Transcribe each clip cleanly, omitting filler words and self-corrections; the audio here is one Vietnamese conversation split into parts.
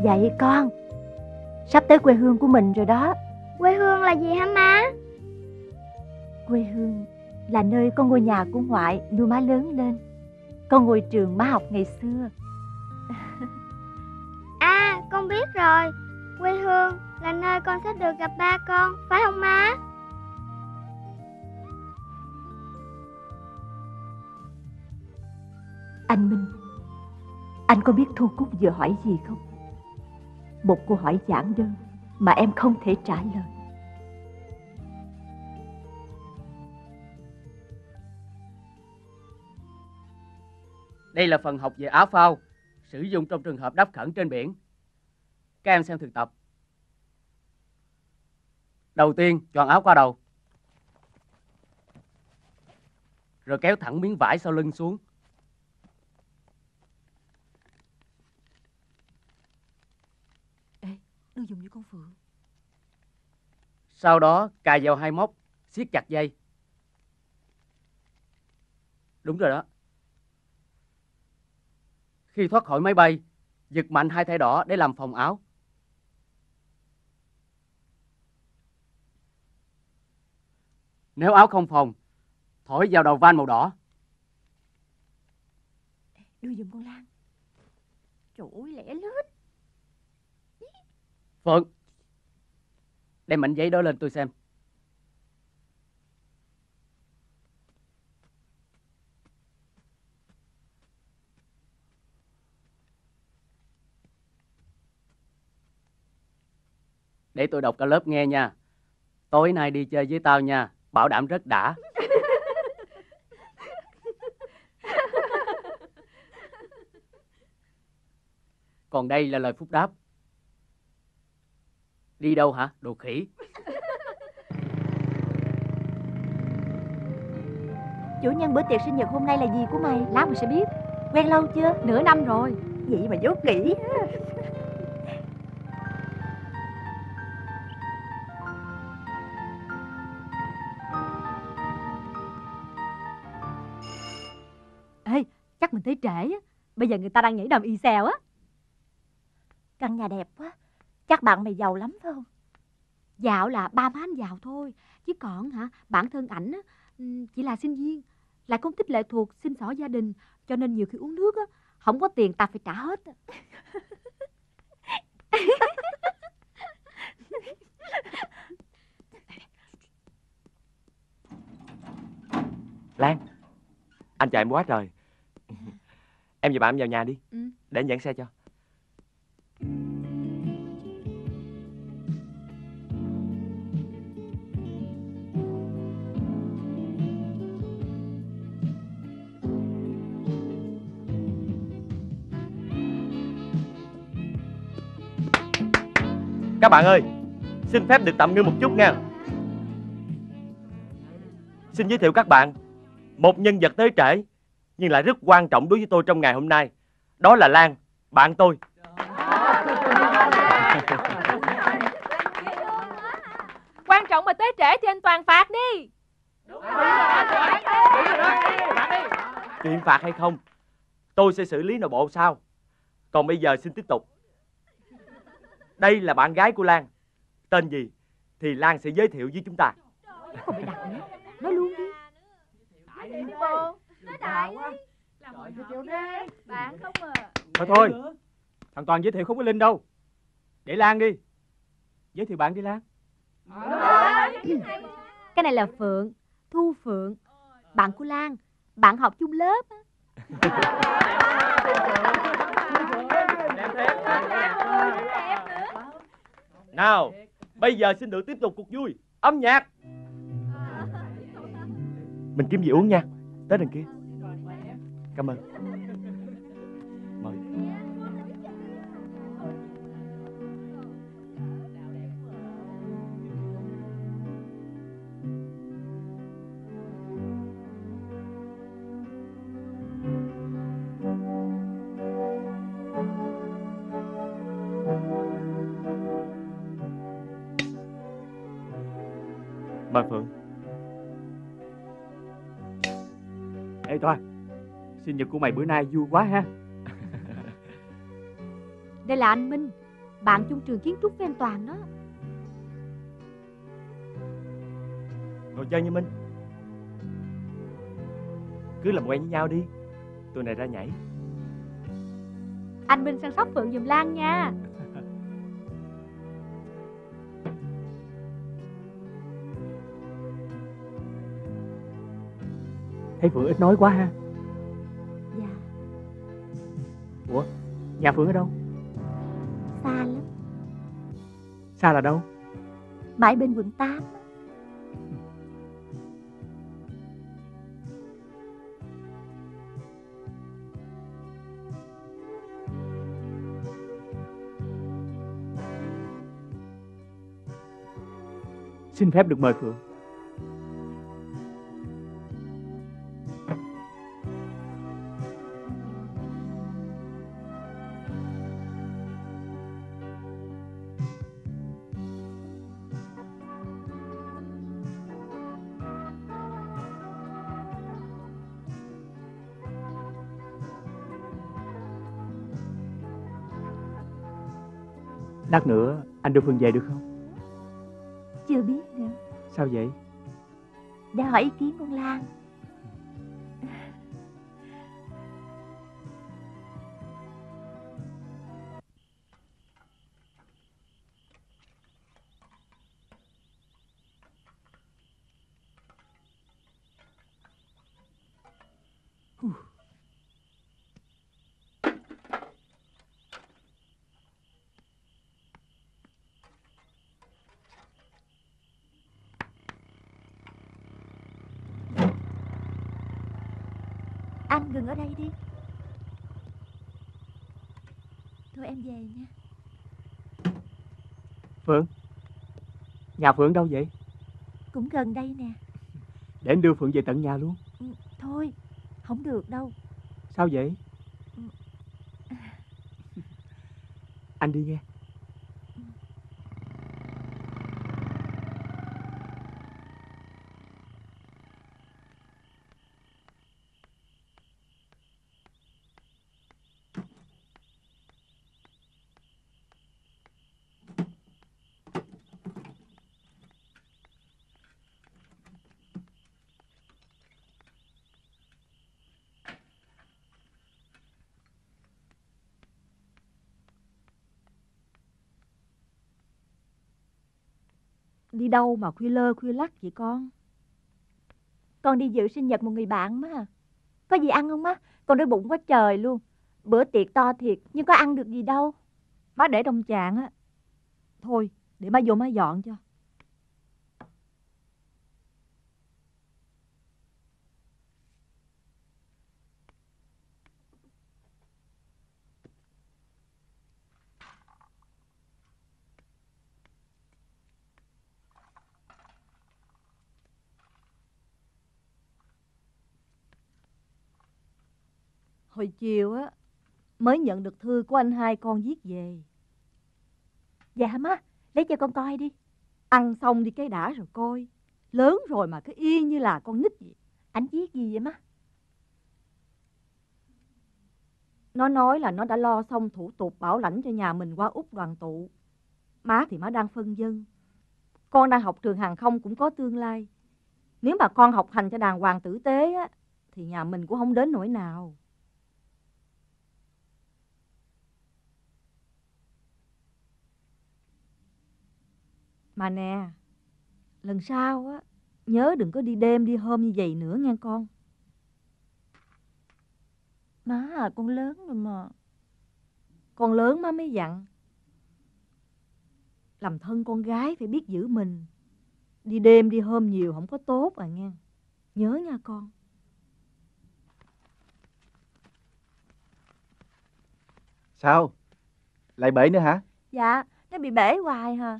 Vậy con, sắp tới quê hương của mình rồi đó. Quê hương là gì hả má? Quê hương là nơi có ngôi nhà của ngoại nuôi má lớn lên, có ngôi trường má học ngày xưa. À, con biết rồi. Quê hương là nơi con sẽ được gặp ba con, phải không má? Anh Minh, anh có biết Thu Cúc vừa hỏi gì không? Một câu hỏi giản đơn mà em không thể trả lời. Đây là phần học về áo phao, sử dụng trong trường hợp đáp khẩn trên biển. Các em xem thực tập. Đầu tiên, choàng áo qua đầu, rồi kéo thẳng miếng vải sau lưng xuống. Ê, đừng dùng như con Phượng. Sau đó cài vào hai móc, siết chặt dây. Đúng rồi đó. Khi thoát khỏi máy bay, giật mạnh hai thẻ đỏ để làm phồng áo. Nếu áo không phồng, thổi vào đầu van màu đỏ. Đưa giùm con Lan. Trời ơi, lẻ lết. Phượng, đem mảnh giấy đó lên tôi xem. Để tôi đọc cả lớp nghe nha. Tối nay đi chơi với tao nha, bảo đảm rất đã. Còn đây là lời phúc đáp. Đi đâu hả, đồ khỉ? Chủ nhân bữa tiệc sinh nhật hôm nay là gì của mày? Lát mày sẽ biết. Quen lâu chưa? Nửa năm rồi. Vậy mà dốt kỹ. Ê, chắc mình tới trễ á. Bây giờ người ta đang nhảy đầm y xèo á. Căn nhà đẹp quá. Chắc bạn mày giàu lắm phải không? Dạo là ba má anh giàu thôi. Chứ còn hả, bản thân ảnh á, chỉ là sinh viên, lại không thích lệ thuộc xin xỏ gia đình. Cho nên nhiều khi uống nước á, không có tiền ta phải trả hết. Lan, anh chờ em quá trời. Em và bạn em vào nhà đi. Để anh dẫn xe cho. Các bạn ơi, xin phép được tạm ngưng một chút nha. Xin giới thiệu các bạn một nhân vật tới trễ nhưng lại rất quan trọng đối với tôi trong ngày hôm nay. Đó là Lan, bạn tôi. Quan trọng mà tới trễ thì anh Toàn phạt đi. Chuyện phạt hay không, tôi sẽ xử lý nội bộ sau. Còn bây giờ xin tiếp tục. Đây là bạn gái của Lan. Tên gì thì Lan sẽ giới thiệu với chúng ta. Không phải đặt nữa, nói luôn đi. Bạn không à. Thôi, thằng Toàn giới thiệu không có Linh đâu. Để Lan đi. Giới thiệu bạn đi Lan. Cái này là Phượng, Thu Phượng, bạn của Lan, bạn học chung lớp. Nào, bây giờ xin được tiếp tục cuộc vui. Âm nhạc. Mình kiếm gì uống nha. Tới đằng kia. Cảm ơn. Mời. Mời Phượng. Ê Toàn, sinh nhật của mày bữa nay vui quá ha. Đây là anh Minh, Bạn chung trường kiến trúc với anh Toàn đó. Ngồi chơi như Minh. Cứ làm quen với nhau đi. Tụi này ra nhảy. Anh Minh săn sóc Phượng giùm Lan nha. Thấy Phượng ít nói quá ha. Dạ. Ủa, nhà Phượng ở đâu? Xa lắm. Xa là đâu? Mãi bên quận 8. Xin phép được mời Phượng. Lát nữa anh đưa Phương về được không? Chưa biết nữa. Sao vậy? Để hỏi ý kiến con Lan. Anh dừng ở đây đi. Thôi em về nha. Phượng, nhà Phượng đâu vậy? Cũng gần đây nè. Để anh đưa Phượng về tận nhà luôn. Thôi, không được đâu. Sao vậy? Anh đi nghe. Đi đâu mà khuya lơ khuya lắc vậy con? Con đi dự sinh nhật một người bạn má. Có gì ăn không má? Con đói bụng quá trời luôn. Bữa tiệc to thiệt nhưng có ăn được gì đâu. Má để trong chạn á. Thôi để má vô má dọn cho. Hồi chiều á mới nhận được thư của anh hai con viết về. Dạ má, lấy cho con coi đi. Ăn xong đi cái đã rồi coi. Lớn rồi mà cứ yên như là con nít vậy. Anh viết gì vậy má? Nó nói là nó đã lo xong thủ tục bảo lãnh cho nhà mình qua Úc đoàn tụ. Má thì má đang phân vân. Con đang học trường hàng không cũng có tương lai. Nếu mà con học hành cho đàng hoàng tử tế á, thì nhà mình cũng không đến nỗi nào. Mà nè, lần sau á, nhớ đừng có đi đêm đi hôm như vậy nữa nghe con. Má à, con lớn rồi mà. Con lớn má mới dặn. Làm thân con gái phải biết giữ mình. Đi đêm đi hôm nhiều không có tốt à nghe. Nhớ nha con. Sao? Lại bể nữa hả? Dạ, nó bị bể hoài hả?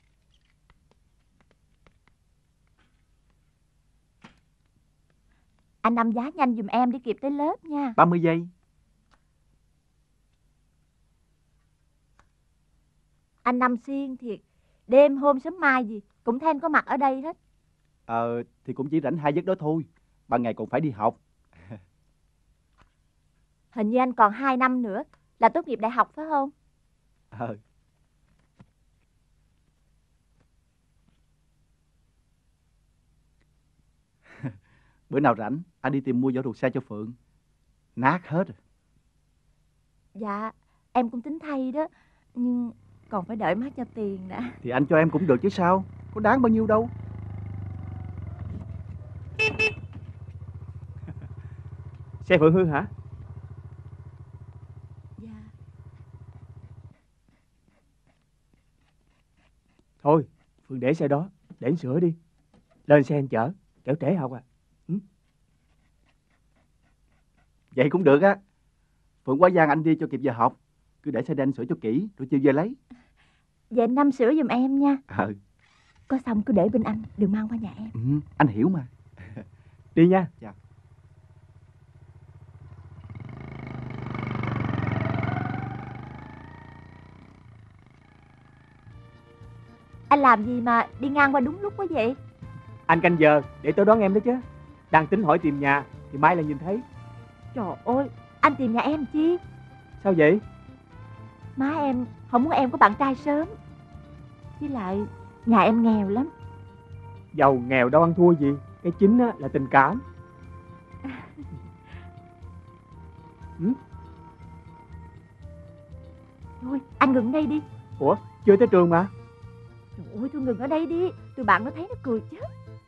Anh đâm giá nhanh giùm em để kịp tới lớp nha. 30 giây. Anh đâm xiên thiệt. Đêm hôm sớm mai gì cũng thấy anh có mặt ở đây hết. Thì cũng chỉ rảnh 2 giấc đó thôi. Ban ngày còn phải đi học. Hình như anh còn 2 năm nữa là tốt nghiệp đại học phải không? Bữa nào rảnh, anh đi tìm mua vỏ ruột xe cho Phượng. Nát hết rồi. Dạ, em cũng tính thay đó. Nhưng còn phải đợi má cho tiền đã. Thì anh cho em cũng được chứ sao. Có đáng bao nhiêu đâu. Xe Phượng hư hả? Dạ. Thôi, Phượng để xe đó, để anh sửa đi. Lên xe anh chở, kẻo trễ học à. Vậy cũng được á. Phượng quá giang anh đi cho kịp giờ học. Cứ để xe đen sửa cho kỹ, rồi chiều về lấy. Vậy anh Năm sửa giùm em nha. Có xong cứ để bên anh, đừng mang qua nhà em. Anh hiểu mà. Đi nha. Dạ. Anh làm gì mà đi ngang qua đúng lúc quá vậy? Anh canh giờ để tôi đón em đó chứ. Đang tính hỏi tìm nhà thì mai là nhìn thấy. Trời ơi, anh tìm nhà em chi? Sao vậy? Má em không muốn em có bạn trai sớm. Với lại nhà em nghèo lắm. Giàu nghèo đâu ăn thua gì. Cái chính á, là tình cảm. Thôi anh ngừng đây đi. Ủa, chưa tới trường mà. Trời ơi, tôi ngừng ở đây đi. Tụi bạn nó thấy nó cười chết.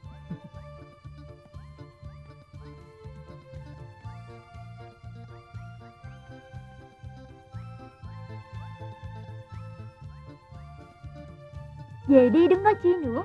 Về đi, đứng nói chi nữa.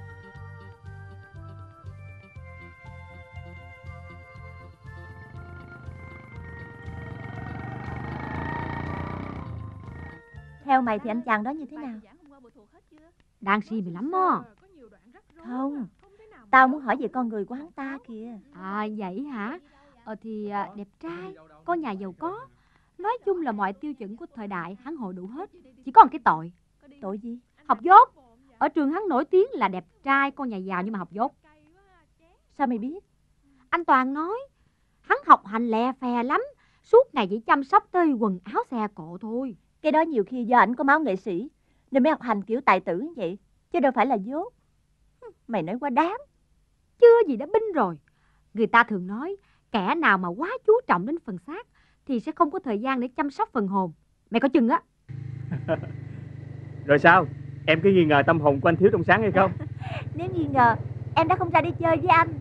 Theo mày thì anh chàng đó như thế nào? Đang si mày lắm á. Không, tao muốn hỏi về con người của hắn ta kìa. À vậy hả? Thì đẹp trai, có nhà giàu có. Nói chung là mọi tiêu chuẩn của thời đại hắn hội đủ hết. Chỉ có một cái tội. Tội gì? Học dốt. Ở trường hắn nổi tiếng là đẹp trai, con nhà giàu nhưng mà học dốt. Sao mày biết? Anh Toàn nói hắn học hành lè phè lắm, suốt ngày chỉ chăm sóc tới quần áo xe cộ thôi. Cái đó nhiều khi do ảnh có máu nghệ sĩ nên mới học hành kiểu tài tử như vậy, chứ đâu phải là dốt. Mày nói quá đáng. Chưa gì đã binh rồi. Người ta thường nói kẻ nào mà quá chú trọng đến phần xác thì sẽ không có thời gian để chăm sóc phần hồn. Mày có chừng á. Rồi sao? Em cứ nghi ngờ tâm hồn của anh thiếu trong sáng hay không? Nếu nghi ngờ, em đã không ra đi chơi với anh.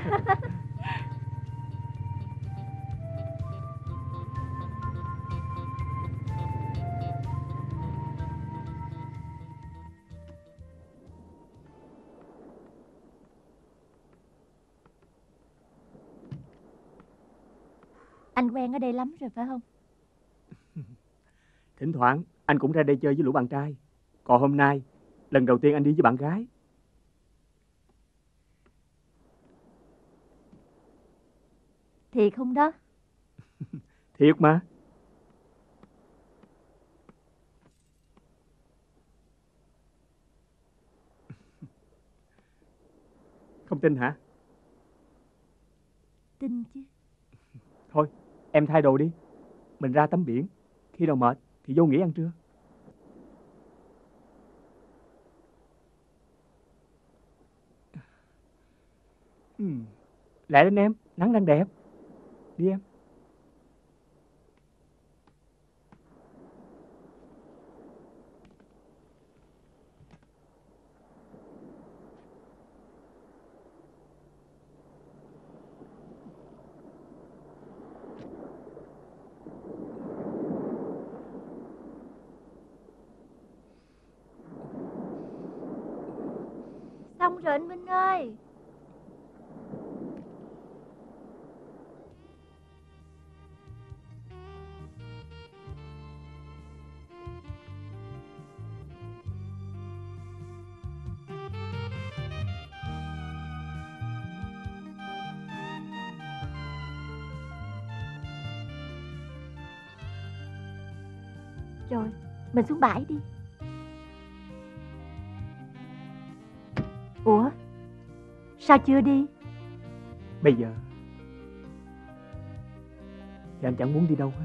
Anh quen ở đây lắm rồi phải không? Thỉnh thoảng anh cũng ra đây chơi với lũ bạn trai. Còn hôm nay, lần đầu tiên anh đi với bạn gái. Thiệt không đó? Thiệt mà. Không tin hả? Tin chứ. Thôi, em thay đồ đi. Mình ra tắm biển. Khi nào mệt thì vô nghỉ ăn trưa. Lẹ lên em, nắng đang đẹp. Đi em. Xong rồi anh Minh ơi. Rồi, mình xuống bãi đi. Ủa, sao chưa đi? Bây giờ thì anh chẳng muốn đi đâu hết.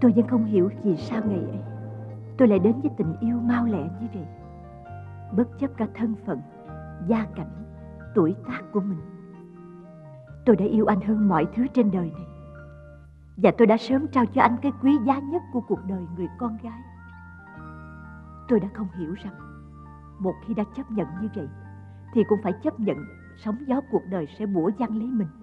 Tôi vẫn không hiểu vì sao ngày ấy tôi lại đến với tình yêu mau lẹ như vậy, bất chấp cả thân phận, gia cảnh, tuổi tác của mình. Tôi đã yêu anh hơn mọi thứ trên đời này, và tôi đã sớm trao cho anh cái quý giá nhất của cuộc đời, người con gái. Tôi đã không hiểu rằng một khi đã chấp nhận như vậy thì cũng phải chấp nhận sóng gió cuộc đời sẽ bủa văng lấy mình.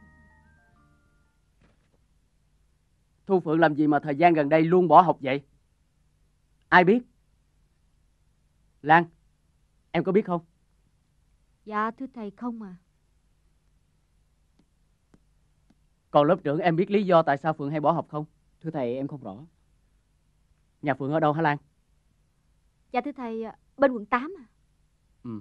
Thu Phượng làm gì mà thời gian gần đây luôn bỏ học vậy? Ai biết? Lan, em có biết không? Dạ thưa thầy không à. Còn lớp trưởng em biết lý do tại sao Phượng hay bỏ học không? Thưa thầy, em không rõ. Nhà Phượng ở đâu hả Lan? Dạ thưa thầy, bên quận 8 à. Ừ.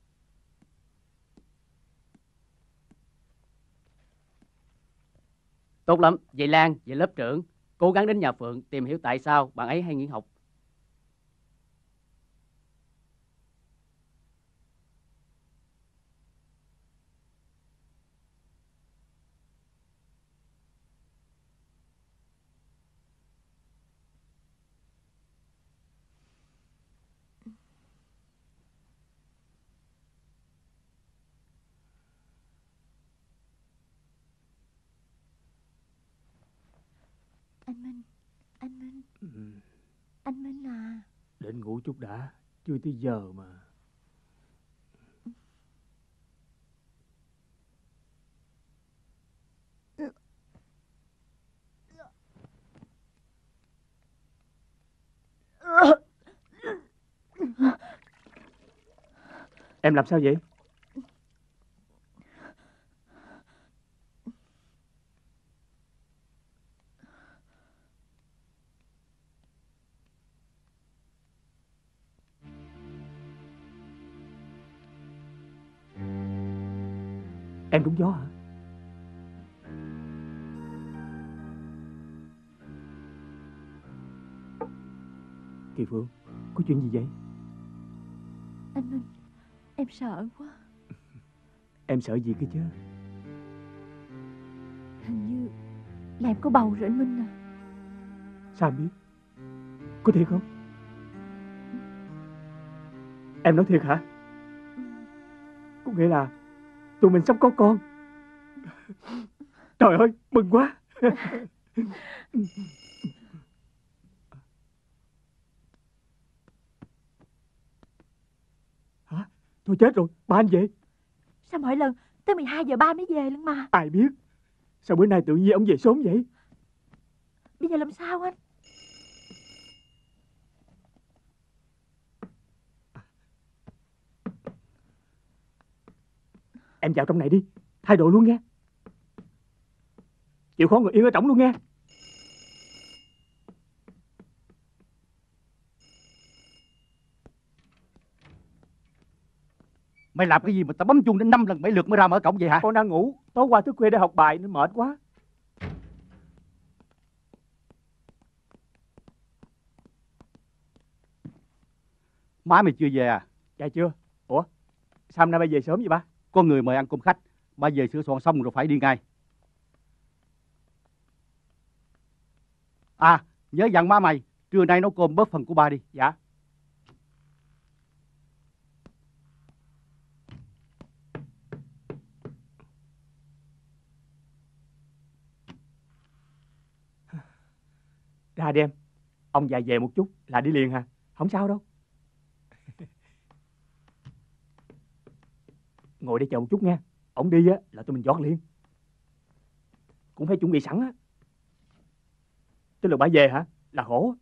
Tốt lắm. Vậy Lan, vậy lớp trưởng cố gắng đến nhà Phượng tìm hiểu tại sao bạn ấy hay nghỉ học. Anh Minh, anh Minh, Ừ, anh Minh à. đến ngủ chút đã, chưa tới giờ mà. Em làm sao vậy? Em trúng gió hả? Kỳ Phương, có chuyện gì vậy? Anh Minh, em sợ quá. Em sợ gì cơ chứ? Hình như là em có bầu rồi anh Minh à. Sao em biết? Có thiệt không? Em nói thiệt hả? Có nghĩa là tụi mình sắp có con. Trời ơi, mừng quá. Hả? Tôi chết rồi, ba anh về. Sao mỗi lần tới 12 giờ ba mới về luôn mà. Ai biết? Sao bữa nay tự nhiên ông về sớm vậy? Bây giờ làm sao anh? Em vào trong này đi, thay đồ luôn nghe. Chịu khó ngồi yên ở trỏng luôn nghe. Mày làm cái gì mà tao bấm chuông đến 5 lần 7 lượt mới ra mở cổng vậy hả? Con đang ngủ, tối qua thức khuya để học bài nên mệt quá. Má mày chưa về à? Dạ chưa. Ủa, sao hôm nay ba về sớm vậy ba? Có người mời ăn cơm khách. Ba về sửa soạn xong rồi phải đi ngay. À, nhớ dặn má mày, trưa nay nấu cơm bớt phần của ba đi. Dạ. Ra đi em. Ông già về một chút là đi liền hả? Không sao đâu. Ngồi đây chờ một chút nha. Ông đi á là tụi mình dọn liền. Cũng phải chuẩn bị sẵn á. Tới lượt bà về hả? Là khổ.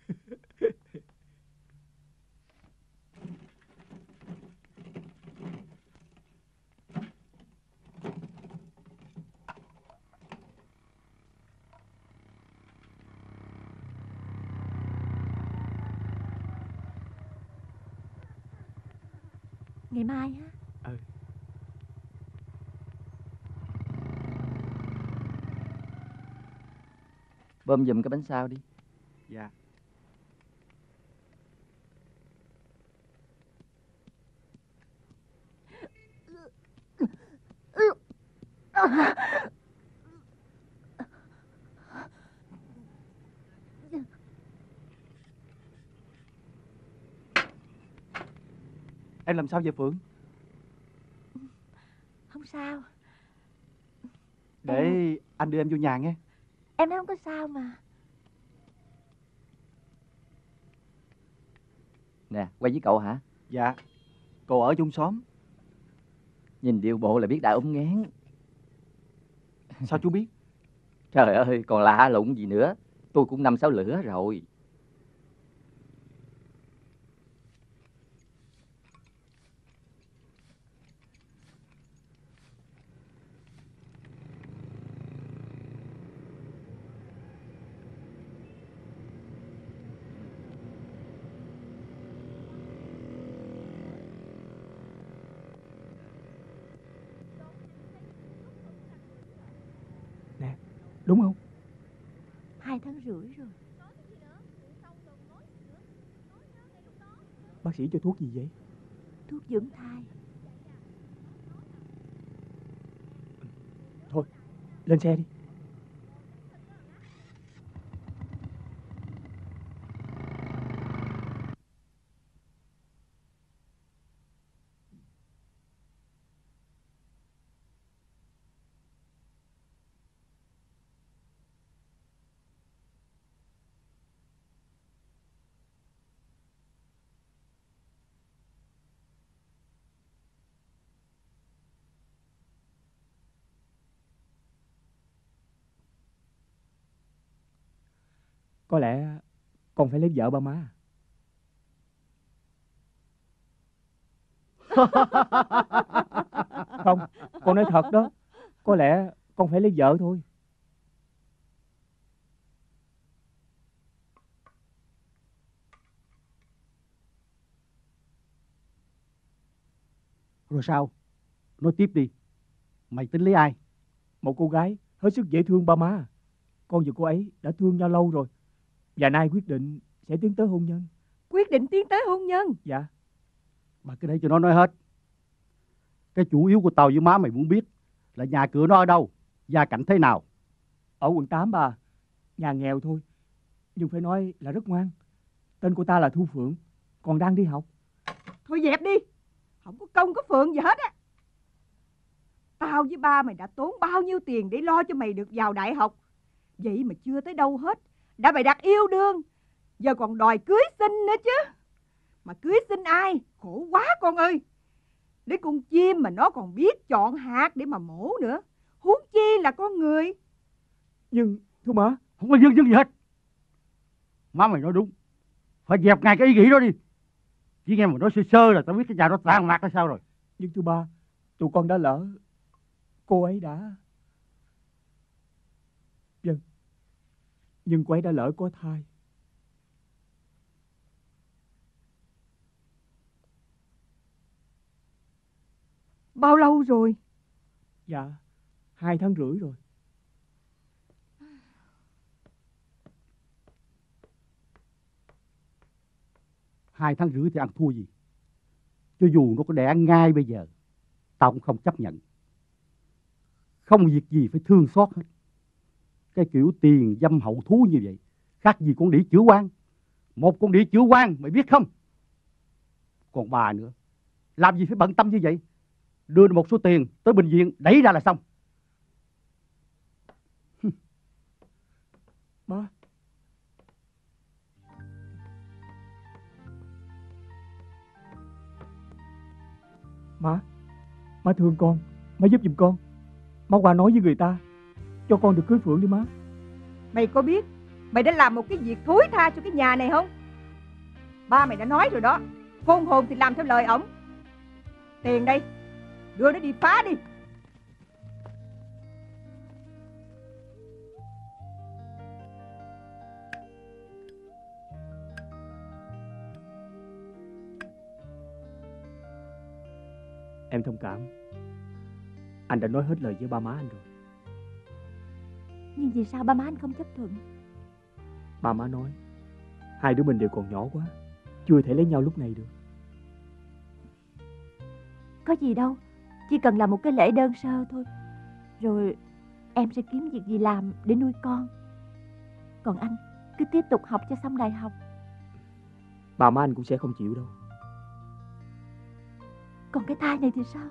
Ngày mai á. Ừ. Bơm giùm cái bánh sao đi. Dạ. làm sao vậy Phượng? Không sao. Để anh đưa em vô nhà nghe. Em nói không có sao mà. Nè, quay với cậu hả? Dạ. Cậu ở chung xóm. Nhìn điệu bộ là biết đã ốm ngán. Sao chú biết? Trời ơi, còn lạ lụng gì nữa. Tôi cũng 5-6 lửa rồi. Nè, đúng không? 2 tháng rưỡi rồi. Bác sĩ cho thuốc gì vậy? Thuốc dưỡng thai. Thôi, lên xe đi. Có lẽ con phải lấy vợ ba má. Không, con nói thật đó. Có lẽ con phải lấy vợ thôi. Rồi sao? Nói tiếp đi. Mày tính lấy ai? Một cô gái hết sức dễ thương ba má. Con và cô ấy đã thương nhau lâu rồi. Và nay quyết định sẽ tiến tới hôn nhân. Quyết định tiến tới hôn nhân? Dạ. Bà cứ để cho nó nói hết. Cái chủ yếu của tao với má mày muốn biết là nhà cửa nó ở đâu, gia cảnh thế nào. Ở quận 8 bà. Nhà nghèo thôi, nhưng phải nói là rất ngoan. Tên của ta là Thu Phượng, còn đang đi học. Thôi dẹp đi. Không có công có phượng gì hết á. Tao với ba mày đã tốn bao nhiêu tiền để lo cho mày được vào đại học. Vậy mà chưa tới đâu hết đã bày đặt yêu đương, giờ còn đòi cưới xin nữa chứ. Mà cưới xin ai? Khổ quá con ơi. Đến con chim mà nó còn biết chọn hạt để mà mổ nữa, huống chi là con người. Nhưng thưa má. Không có dưng gì hết. Má mày nói đúng. Phải dẹp ngay cái ý nghĩ đó đi. Chỉ nghe mà nói sơ sơ là tao biết cái nhà đó tàn mạc là sao rồi. Nhưng thưa ba, tụi con đã lỡ. Cô ấy đã... Vâng. Nhưng cô ấy đã lỡ có thai. Bao lâu rồi? Dạ, 2 tháng rưỡi rồi. Hai tháng rưỡi thì ăn thua gì. Cho dù nó có đẻ ngay bây giờ, tao cũng không chấp nhận. Không việc gì phải thương xót hết. Cái kiểu tiền dâm hậu thú như vậy khác gì con đĩ chữa quan. Một con đĩ chữa quan mày biết không? Còn bà nữa, làm gì phải bận tâm như vậy. Đưa một số tiền tới bệnh viện đẩy ra là xong. Ba. Má thương con. Má giúp giùm con. Má qua nói với người ta cho con được cưới Phượng đi má. Mày có biết mày đã làm một cái việc thối tha cho cái nhà này không? Ba mày đã nói rồi đó, khôn hồn thì làm theo lời ổng. Tiền đây, đưa nó đi phá đi. Em thông cảm. Anh đã nói hết lời với ba má anh rồi. Nhưng vì sao ba má anh không chấp thuận? Ba má nói hai đứa mình đều còn nhỏ quá, chưa thể lấy nhau lúc này được. Có gì đâu, chỉ cần là một cái lễ đơn sơ thôi. Rồi em sẽ kiếm việc gì làm để nuôi con. Còn anh cứ tiếp tục học cho xong đại học. Ba má anh cũng sẽ không chịu đâu. Còn cái thai này thì sao?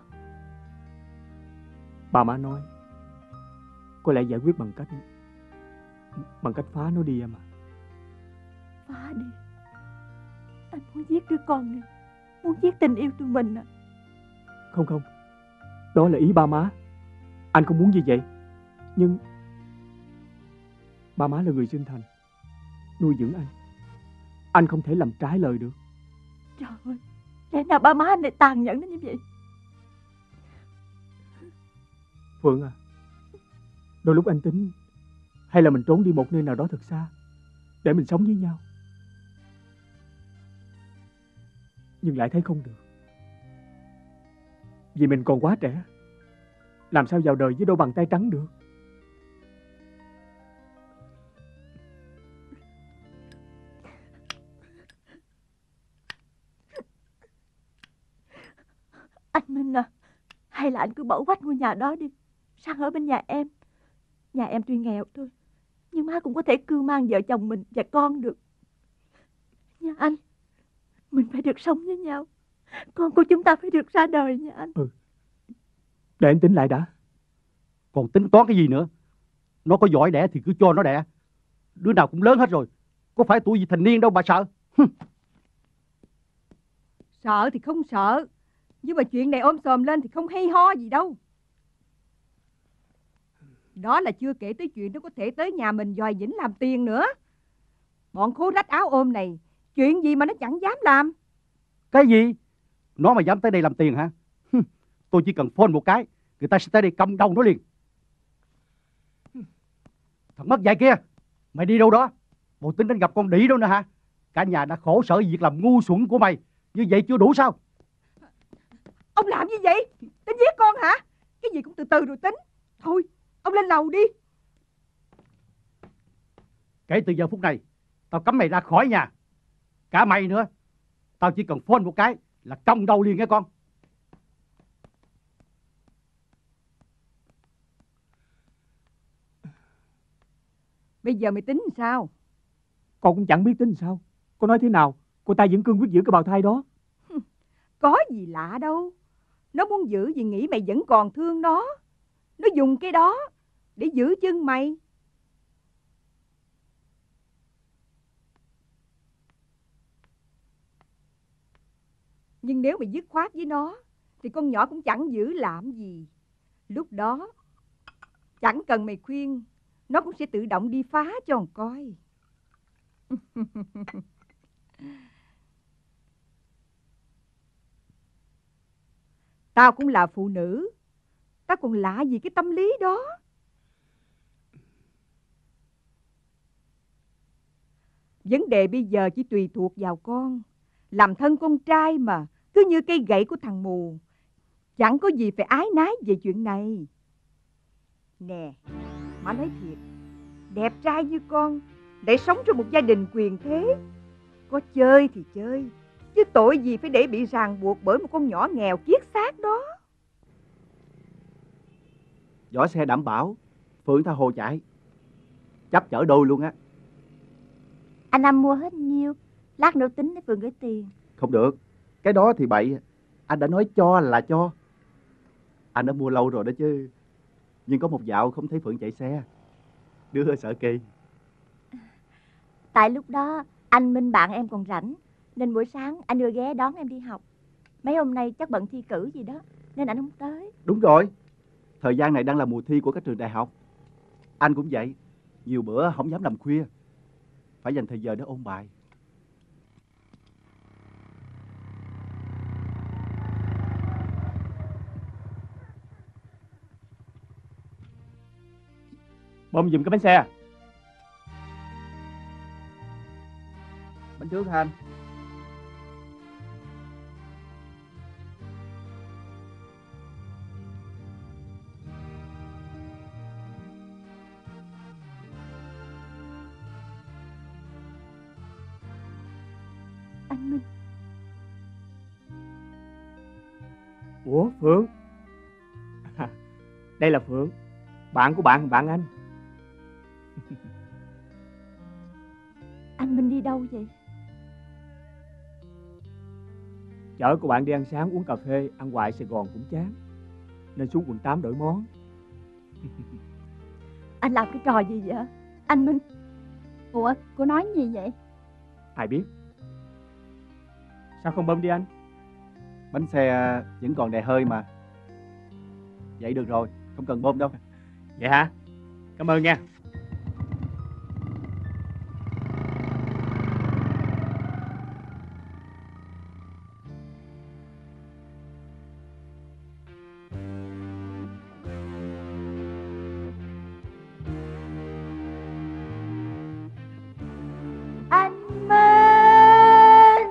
Bà má nói có lẽ giải quyết bằng cách phá nó đi em à. Phá đi? Anh muốn giết đứa con này, muốn giết tình yêu tụi mình à? Không không, đó là ý ba má. Anh không muốn như vậy. Nhưng ba má là người sinh thành, nuôi dưỡng anh. Anh không thể làm trái lời được. Trời ơi, lẽ nào ba má anh lại tàn nhẫn đến như vậy? Phượng à, đôi lúc anh tính hay là mình trốn đi một nơi nào đó thật xa để mình sống với nhau. Nhưng lại thấy không được. Vì mình còn quá trẻ, làm sao vào đời với đôi bàn tay trắng được. Anh Minh à, hay là anh cứ bỏ quách ngôi nhà đó đi, sang ở bên nhà em. Nhà em tuy nghèo thôi, nhưng má cũng có thể cưu mang vợ chồng mình và con được. Nha anh, mình phải được sống với nhau. Con của chúng ta phải được ra đời nha anh. Để anh tính lại đã. Còn tính toán cái gì nữa? Nó có giỏi đẻ thì cứ cho nó đẻ. Đứa nào cũng lớn hết rồi, có phải tuổi gì thành niên đâu mà sợ. Sợ thì không sợ, nhưng mà chuyện này ôm xòm lên thì không hay ho gì đâu. Đó là chưa kể tới chuyện nó có thể tới nhà mình dòi dĩnh làm tiền nữa. Bọn khố rách áo ôm này, chuyện gì mà nó chẳng dám làm. Cái gì? Nó mà dám tới đây làm tiền hả? Tôi chỉ cần phone một cái, người ta sẽ tới đây cầm đầu nó liền. Thằng mất dạy kia, mày đi đâu đó? Bộ tính đến gặp con đĩ đâu nữa hả? Cả nhà đã khổ sở việc làm ngu xuẩn của mày, như vậy chưa đủ sao? Ông làm như vậy? Tính giết con hả? Cái gì cũng từ từ rồi tính. Thôi, ông lên lầu đi. Kể từ giờ phút này, tao cấm mày ra khỏi nhà. Cả mày nữa. Tao chỉ cần phone một cái là cong đầu liền nghe con. Bây giờ mày tính sao? Con cũng chẳng biết tính sao. Con nói thế nào, cô ta vẫn cương quyết giữ cái bào thai đó. Có gì lạ đâu. Nó muốn giữ vì nghĩ mày vẫn còn thương nó. Nó dùng cái đó để giữ chân mày. Nhưng nếu mày dứt khoát với nó thì con nhỏ cũng chẳng giữ làm gì. Lúc đó chẳng cần mày khuyên, nó cũng sẽ tự động đi phá cho con coi. Tao cũng là phụ nữ, tao còn lạ gì cái tâm lý đó. Vấn đề bây giờ chỉ tùy thuộc vào con. Làm thân con trai mà, cứ như cây gậy của thằng mù. Chẳng có gì phải ái nái về chuyện này. Nè, má nói thiệt, đẹp trai như con, để sống trong một gia đình quyền thế. Có chơi thì chơi, chứ tội gì phải để bị ràng buộc bởi một con nhỏ nghèo kiết xác đó. Vỏ xe đảm bảo, Phượng tha hồ chạy. Chấp chở đôi luôn á. Anh Năm mua hết nhiêu, lát nữa tính để Phượng gửi tiền. Không được, cái đó thì bậy. Anh đã nói cho là cho. Anh đã mua lâu rồi đó chứ. Nhưng có một dạo không thấy Phượng chạy xe. Đứa sợ kỳ. Tại lúc đó anh Minh bạn em còn rảnh, nên buổi sáng anh đưa ghé đón em đi học. Mấy hôm nay chắc bận thi cử gì đó, nên anh không tới. Đúng rồi, thời gian này đang là mùa thi của các trường đại học. Anh cũng vậy, nhiều bữa không dám làm khuya, phải dành thời giờ để ôn bài. Bơm giùm cái bánh xe. Bánh trước hả anh? Anh Minh. Ủa Phượng? Đây là Phượng, bạn của bạn anh. Anh Minh đi đâu vậy? Chở cô bạn đi ăn sáng uống cà phê, ăn hoài Sài Gòn cũng chán, nên xuống quận 8 đổi món. Anh làm cái trò gì vậy anh Minh? Ủa, cô nói gì vậy? Ai biết. Sao không bơm đi anh? Bánh xe vẫn còn đầy hơi mà. Vậy được rồi, không cần bơm đâu. Vậy hả? Cảm ơn nha. Anh Minh!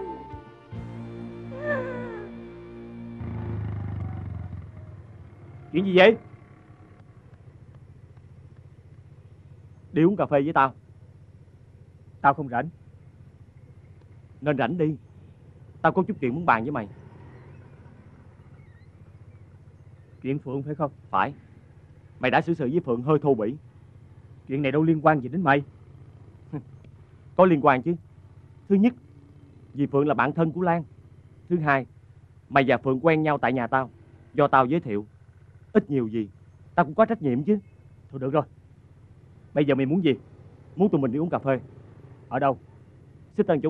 Chuyện gì vậy? Đi uống cà phê với tao. Tao không rảnh. Nên rảnh đi. Tao có chút chuyện muốn bàn với mày. Chuyện Phượng phải không? Phải. Mày đã xử sự với Phượng hơi thô bỉ. Chuyện này đâu liên quan gì đến mày. Có liên quan chứ. Thứ nhất, vì Phượng là bạn thân của Lan. Thứ hai, mày và Phượng quen nhau tại nhà tao, do tao giới thiệu. Ít nhiều gì tao cũng có trách nhiệm chứ. Thôi được rồi. Bây giờ mày muốn gì? Muốn tụi mình đi uống cà phê. Ở đâu? Xích Tân chút.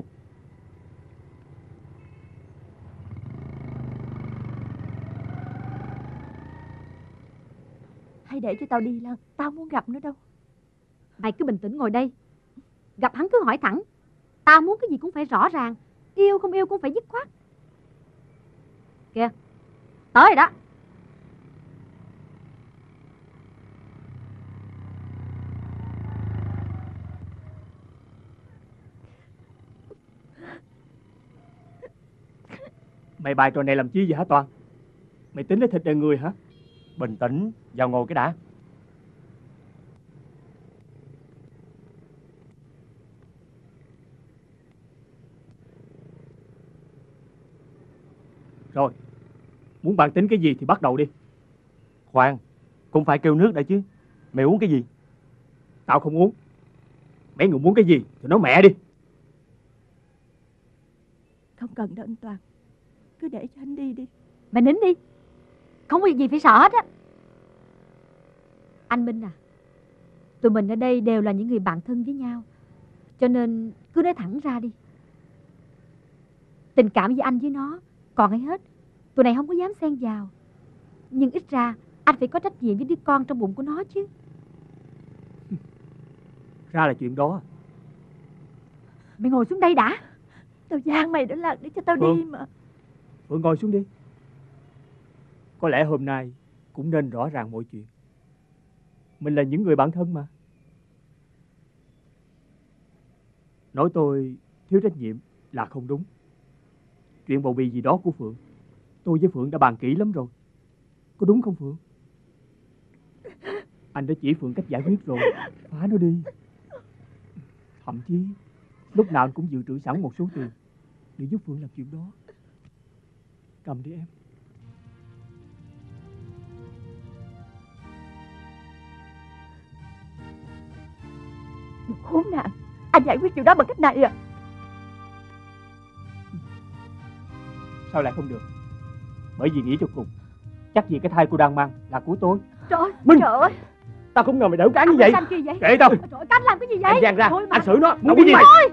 Hay để cho tao đi Lan, tao muốn gặp nó đâu. Mày cứ bình tĩnh ngồi đây. Gặp hắn cứ hỏi thẳng. Tao muốn cái gì cũng phải rõ ràng. Yêu không yêu cũng phải dứt khoát. Kìa, tới rồi đó. Mày bài trò này làm chi vậy hả Toàn? Mày tính lấy thịt đời người hả? Bình tĩnh, vào ngồi cái đã. Rồi, muốn bàn tính cái gì thì bắt đầu đi. Khoan, cũng phải kêu nước đã chứ. Mày uống cái gì? Tao không uống. Mấy người muốn cái gì thì nói mẹ đi. Không cần đâu anh Toàn. Cứ để cho anh đi đi. Mày nín đi. Không có việc gì phải sợ hết á. Anh Minh à, tụi mình ở đây đều là những người bạn thân với nhau, cho nên cứ nói thẳng ra đi. Tình cảm với anh với nó còn hay hết. Tụi này không có dám xen vào. Nhưng ít ra anh phải có trách nhiệm với đứa con trong bụng của nó chứ. Ra là chuyện đó. Mày ngồi xuống đây đã. Tao gian mày đó là để cho tao đi mà. Phượng ngồi xuống đi. Có lẽ hôm nay cũng nên rõ ràng mọi chuyện. Mình là những người bạn thân mà. Nói tôi thiếu trách nhiệm là không đúng. Chuyện bầu bì gì đó của Phượng, tôi với Phượng đã bàn kỹ lắm rồi. Có đúng không Phượng? Anh đã chỉ Phượng cách giải quyết rồi. Phá nó đi. Thậm chí lúc nào anh cũng dự trữ sẵn một số tiền để giúp Phượng làm chuyện đó. Cầm đi em. Đừng khốn nạn. Anh giải quyết chuyện đó bằng cách này à? Sao lại không được? Bởi vì nghĩ cho cùng, chắc gì cái thai cô đang mang là của tôi. Trời ơi, Minh! trời ơi. Tao không ngờ mày đỡ cán như vậy. Anh kia vậy? Kệ tao. Trời ơi, anh làm cái gì vậy? Anh giang ra, Thôi mà. anh xử nó. Muốn Cái gì mày? thôi.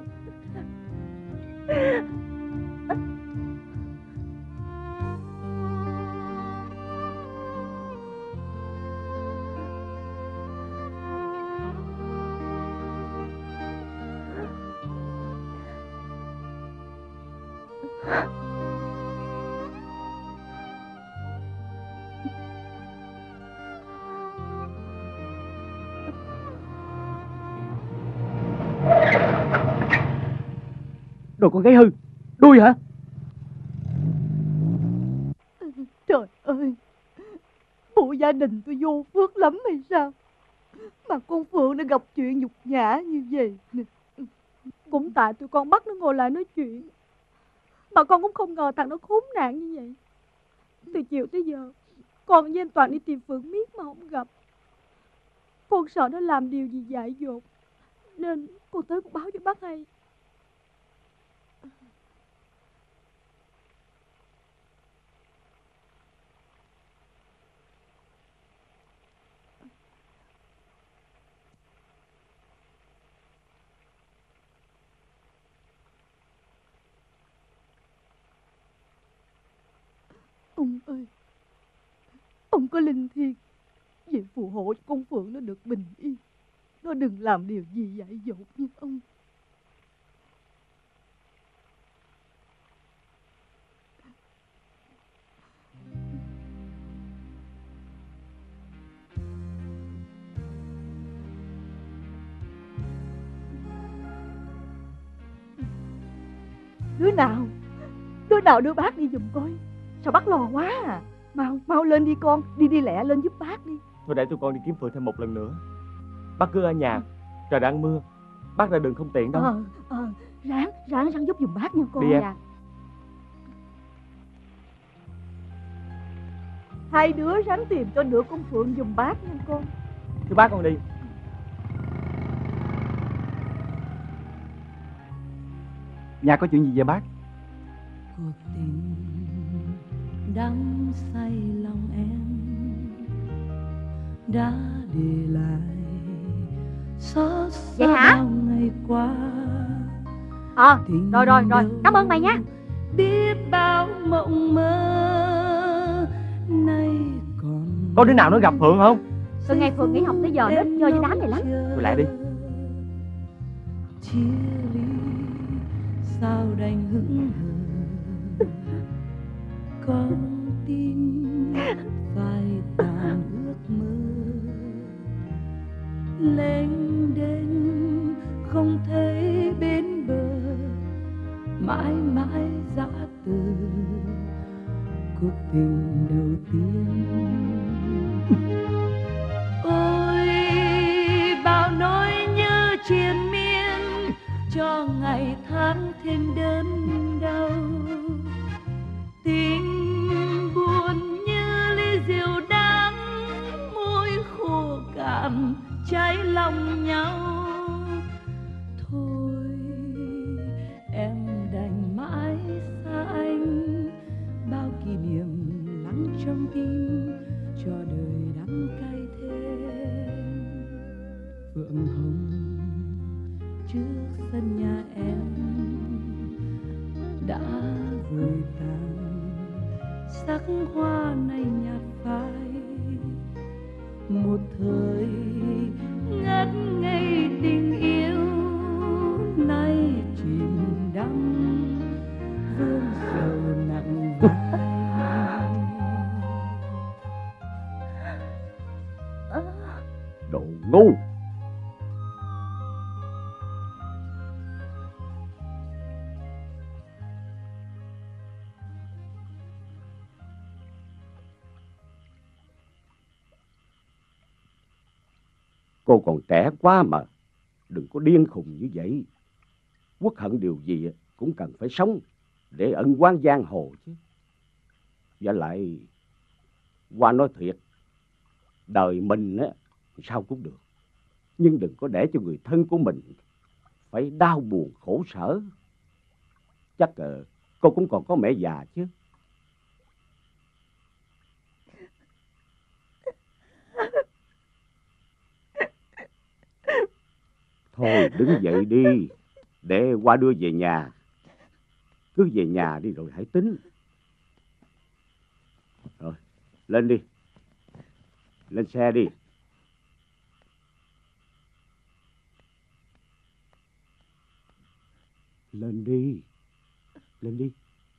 Đồ con gái hư. Đuôi hả? Trời ơi. Bộ gia đình tôi vô phước lắm hay sao? Mà con Phượng đã gặp chuyện nhục nhã như vậy nè. Cũng tại tụi con bắt nó ngồi lại nói chuyện. Mà con cũng không ngờ thằng nó khốn nạn như vậy. Từ chiều tới giờ con với anh Toàn đi tìm Phượng miết mà không gặp. Con sợ nó làm điều gì dại dột, nên con tới con báo cho bác hay. Ông ơi, ông có linh thiêng, về phù hộ cho con Phượng nó được bình yên. Nó đừng làm điều gì dại dột như ông. Đứa nào đưa bác đi giùm coi. Sao bác lo quá à? Mau lên đi con. Đi lẹ lên giúp bác đi. Thôi để tụi con đi kiếm Phượng thêm một lần nữa. Bác cứ ở nhà, trời đang mưa, bác ra đường không tiện đâu. Ráng giúp giùm bác nha con. Đi em. Dạ. Hai đứa ráng tìm cho được con Phượng giùm bác nha con. Thưa bác, con đi. Nhà có chuyện gì vậy bác? Cuộc tình đắm say lòng em đã để lại xót xa bao ngày qua. Rồi, cảm ơn mày nha. Biết bao mộng mơ nay còn. Có đứa nào nó gặp Phượng không? Từ ngày Phượng nghỉ học tới giờ nó chơi với đám này lắm. Thôi lại đi. Chia ly sao đành hững hờ, con tim phai tàn ước mơ, lênh đênh không thấy bên bờ, mãi mãi dã từ cuộc tình đầu tiên. Ôi bao nỗi nhớ triền miên cho ngày tháng thêm đớn đau, tình buồn như ly rượu đắng, môi khô cạn cháy lòng nhau. Thôi em đành mãi xa anh, bao kỷ niệm lắng trong tim cho đời đắng cay thêm. Phượng hồng trước sân nhà em đã vội tàn, sắc hoa này nhạt phai, một thời ngất ngây tình yêu nay chìm đắm vương sầu nặng vai. Đồ ngu. Cô còn trẻ quá mà, đừng có điên khùng như vậy. Uất hận điều gì cũng cần phải sống để ân oán giang hồ chứ. Và lại, qua nói thiệt, đời mình á sao cũng được, nhưng đừng có để cho người thân của mình phải đau buồn khổ sở. Chắc cô cũng còn có mẹ già chứ. Thôi đứng dậy đi, để qua đưa về nhà. Cứ về nhà đi rồi hãy tính. Rồi, lên đi. Lên xe đi. Lên đi. Lên đi.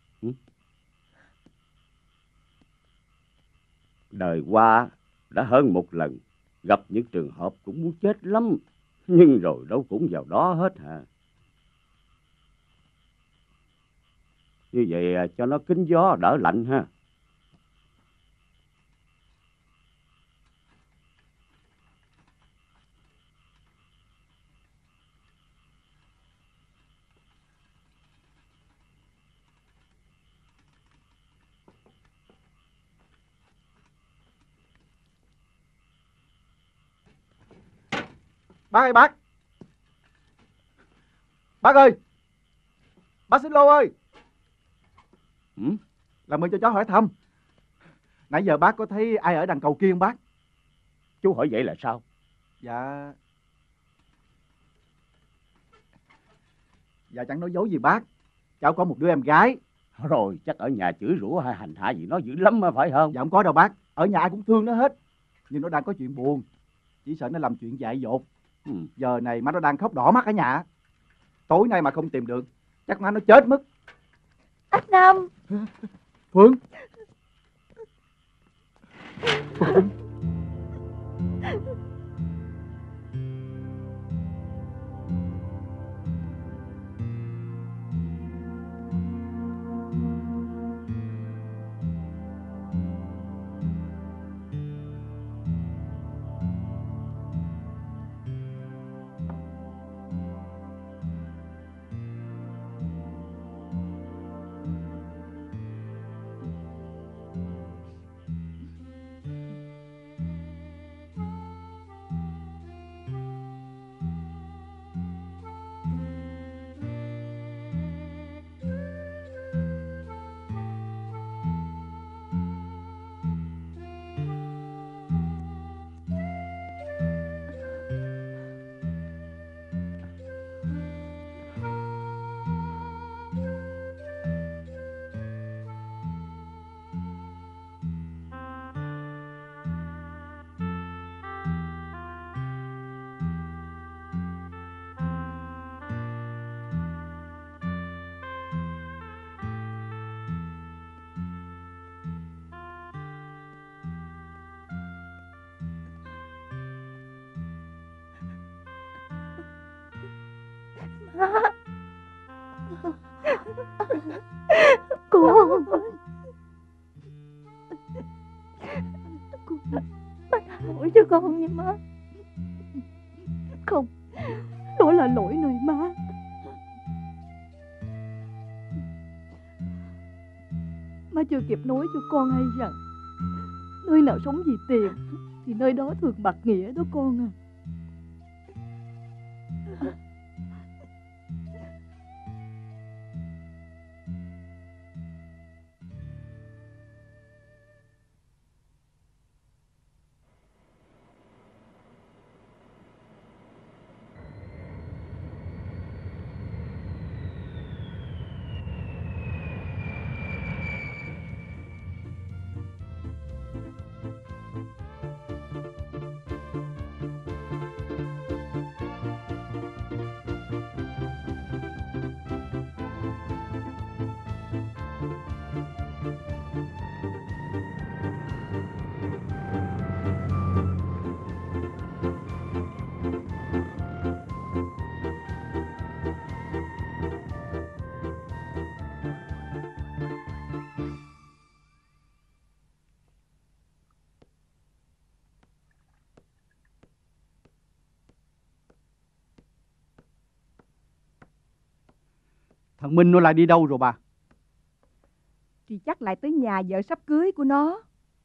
Đời qua đã hơn một lần gặp những trường hợp cũng muốn chết lắm, nhưng rồi đâu cũng vào đó hết hả? Như vậy cho nó kín gió đỡ lạnh ha. Bác ơi bác. Bác ơi. Bác Xích Lô ơi. Làm ơn cho cháu hỏi thăm. Nãy giờ bác có thấy ai ở đằng cầu kia không bác? Chú hỏi vậy là sao? Dạ chẳng nói dối gì bác. Cháu có một đứa em gái Rồi chắc ở nhà chửi rủa hay hành hạ gì nó dữ lắm mà phải không? Dạ không có đâu bác. Ở nhà ai cũng thương nó hết. Nhưng nó đang có chuyện buồn. Chỉ sợ nó làm chuyện dại dột. Giờ này má nó đang khóc đỏ mắt ở nhà. Tối nay mà không tìm được chắc má nó chết mất. Anh Năm. Phương. Phương. Cô tha lỗi cho con nha má. Không, đó là lỗi nơi má. Má chưa kịp nói cho con hay rằng nơi nào sống vì tiền thì nơi đó thường bạc nghĩa đó con à. Thằng Minh nó lại đi đâu rồi bà? Thì chắc lại tới nhà vợ sắp cưới của nó.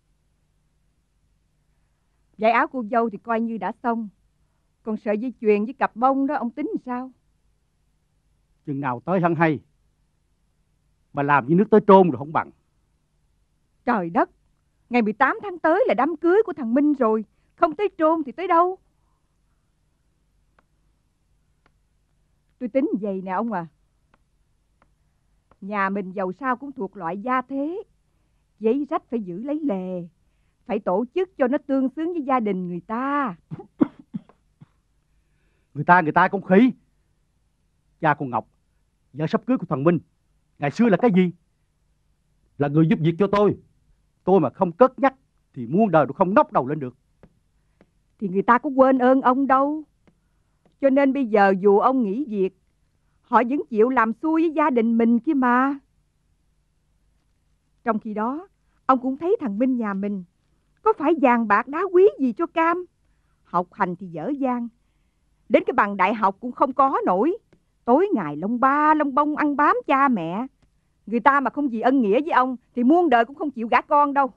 Giày áo cô dâu thì coi như đã xong. Còn sợi dây chuyền với cặp bông đó ông tính làm sao? Chừng nào tới hắn hay. Bà làm như nước tới trôn rồi không bằng. Trời đất, ngày 18 tháng tới là đám cưới của thằng Minh rồi. Không tới trôn thì tới đâu? Tôi tính vậy nè ông à. Nhà mình giàu sao cũng thuộc loại gia thế. Giấy rách phải giữ lấy lề. Phải tổ chức cho nó tương xứng với gia đình người ta. Người ta cũng khí. Cha con Ngọc, vợ sắp cưới của thằng Minh, ngày xưa là cái gì? Là người giúp việc cho tôi. Tôi mà không cất nhắc thì muôn đời tôi không ngóc đầu lên được. Thì người ta có quên ơn ông đâu. Cho nên bây giờ dù ông nghỉ việc, họ vẫn chịu làm xuôi với gia đình mình kia mà. Trong khi đó, ông cũng thấy thằng Minh nhà mình có phải vàng bạc đá quý gì cho cam. Học hành thì dở dang, đến cái bằng đại học cũng không có nổi. Tối ngày lông ba lông bông ăn bám cha mẹ. Người ta mà không gì ân nghĩa với ông thì muôn đời cũng không chịu gả con đâu.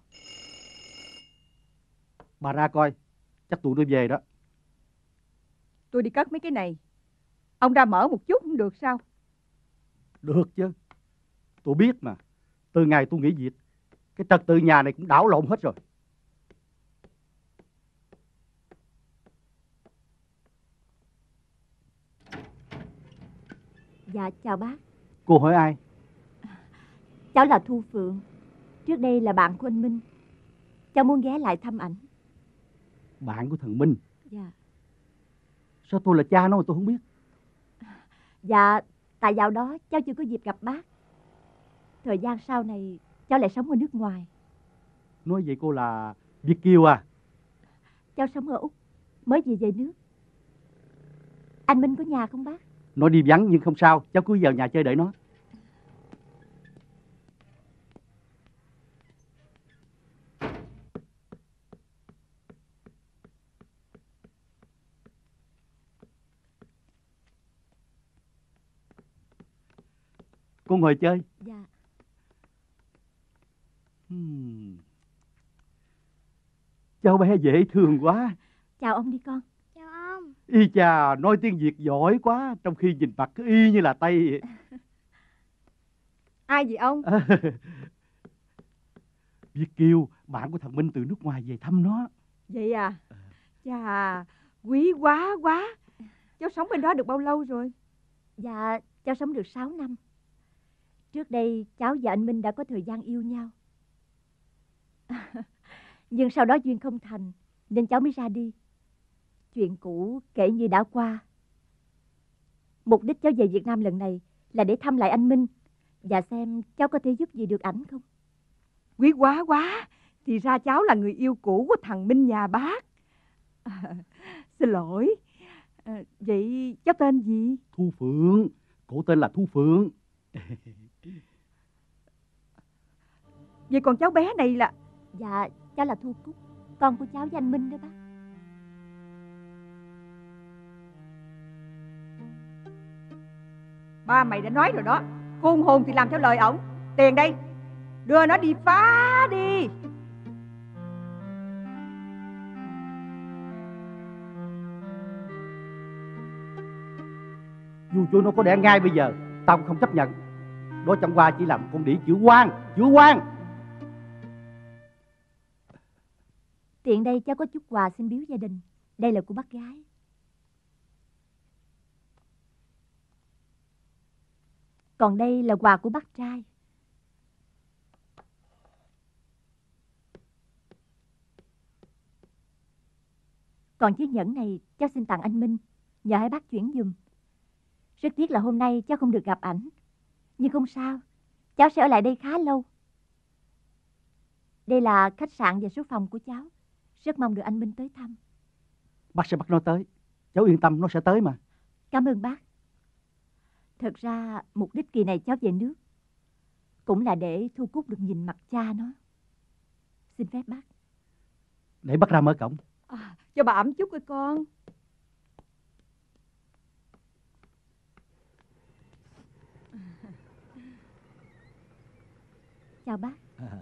Bà ra coi, chắc tụi tôi về đó. Tôi đi cất mấy cái này. Ông ra mở một chút cũng được sao? Được chứ. Tôi biết mà. Từ ngày tôi nghỉ việc, cái trật tự nhà này cũng đảo lộn hết rồi. Dạ chào bác. Cô hỏi ai? Cháu là Thu Phượng. Trước đây là bạn của anh Minh. Cháu muốn ghé lại thăm ảnh. Bạn của thằng Minh? Dạ. Sao tôi là cha nó mà tôi không biết? Dạ, tại dạo đó cháu chưa có dịp gặp bác. Thời gian sau này cháu lại sống ở nước ngoài. Nói vậy cô là Việt kiều à? Cháu sống ở Úc, mới về nước. Anh Minh có nhà không bác? Nó đi vắng nhưng không sao, cháu cứ vào nhà chơi đợi nó. Cô ngồi chơi. Dạ. Cháu bé dễ thương quá. Chào ông đi con. Chào ông. Y chà, nói tiếng Việt giỏi quá, trong khi nhìn mặt cứ y như là Tây. Ai vậy ông? Việt kiều, bạn của thằng Minh từ nước ngoài về thăm nó. Vậy à? Chà, quý quá quá. Cháu sống bên đó được bao lâu rồi? Dạ, cháu sống được 6 năm. Trước đây cháu và anh Minh đã có thời gian yêu nhau. Nhưng sau đó duyên không thành, nên cháu mới ra đi. Chuyện cũ kể như đã qua. Mục đích cháu về Việt Nam lần này là để thăm lại anh Minh và xem cháu có thể giúp gì được ảnh không. Quý quá quá. Thì ra cháu là người yêu cũ của thằng Minh nhà bác. Xin lỗi. Vậy cháu tên gì? Thu Phượng. Cổ tên là Thu Phượng. Vậy còn cháu bé này là? Dạ, cháu là Thu Cúc, con của cháu với anh Minh đó bác. Ba mày đã nói rồi đó, khôn hồn thì làm theo lời ổng. Tiền đây, đưa nó đi phá đi. Dù cho nó có đẻ ngay bây giờ, tao cũng không chấp nhận. Đó chẳng qua chỉ là một con đĩ chữ quan, chữ quan. Tiện đây cháu có chút quà xin biếu gia đình. Đây là của bác gái. Còn đây là quà của bác trai. Còn chiếc nhẫn này cháu xin tặng anh Minh, nhờ hai bác chuyển giùm. Rất tiếc là hôm nay cháu không được gặp ảnh. Nhưng không sao, cháu sẽ ở lại đây khá lâu. Đây là khách sạn và số phòng của cháu. Rất mong được anh Minh tới thăm. Bác sẽ bắt nó tới. Cháu yên tâm, nó sẽ tới mà. Cảm ơn bác. Thật ra mục đích kỳ này cháu về nước cũng là để Thu Cúc được nhìn mặt cha nó. Xin phép bác. Để bác ra mở cổng. Cho bà ẩm chút coi con. Chào bác.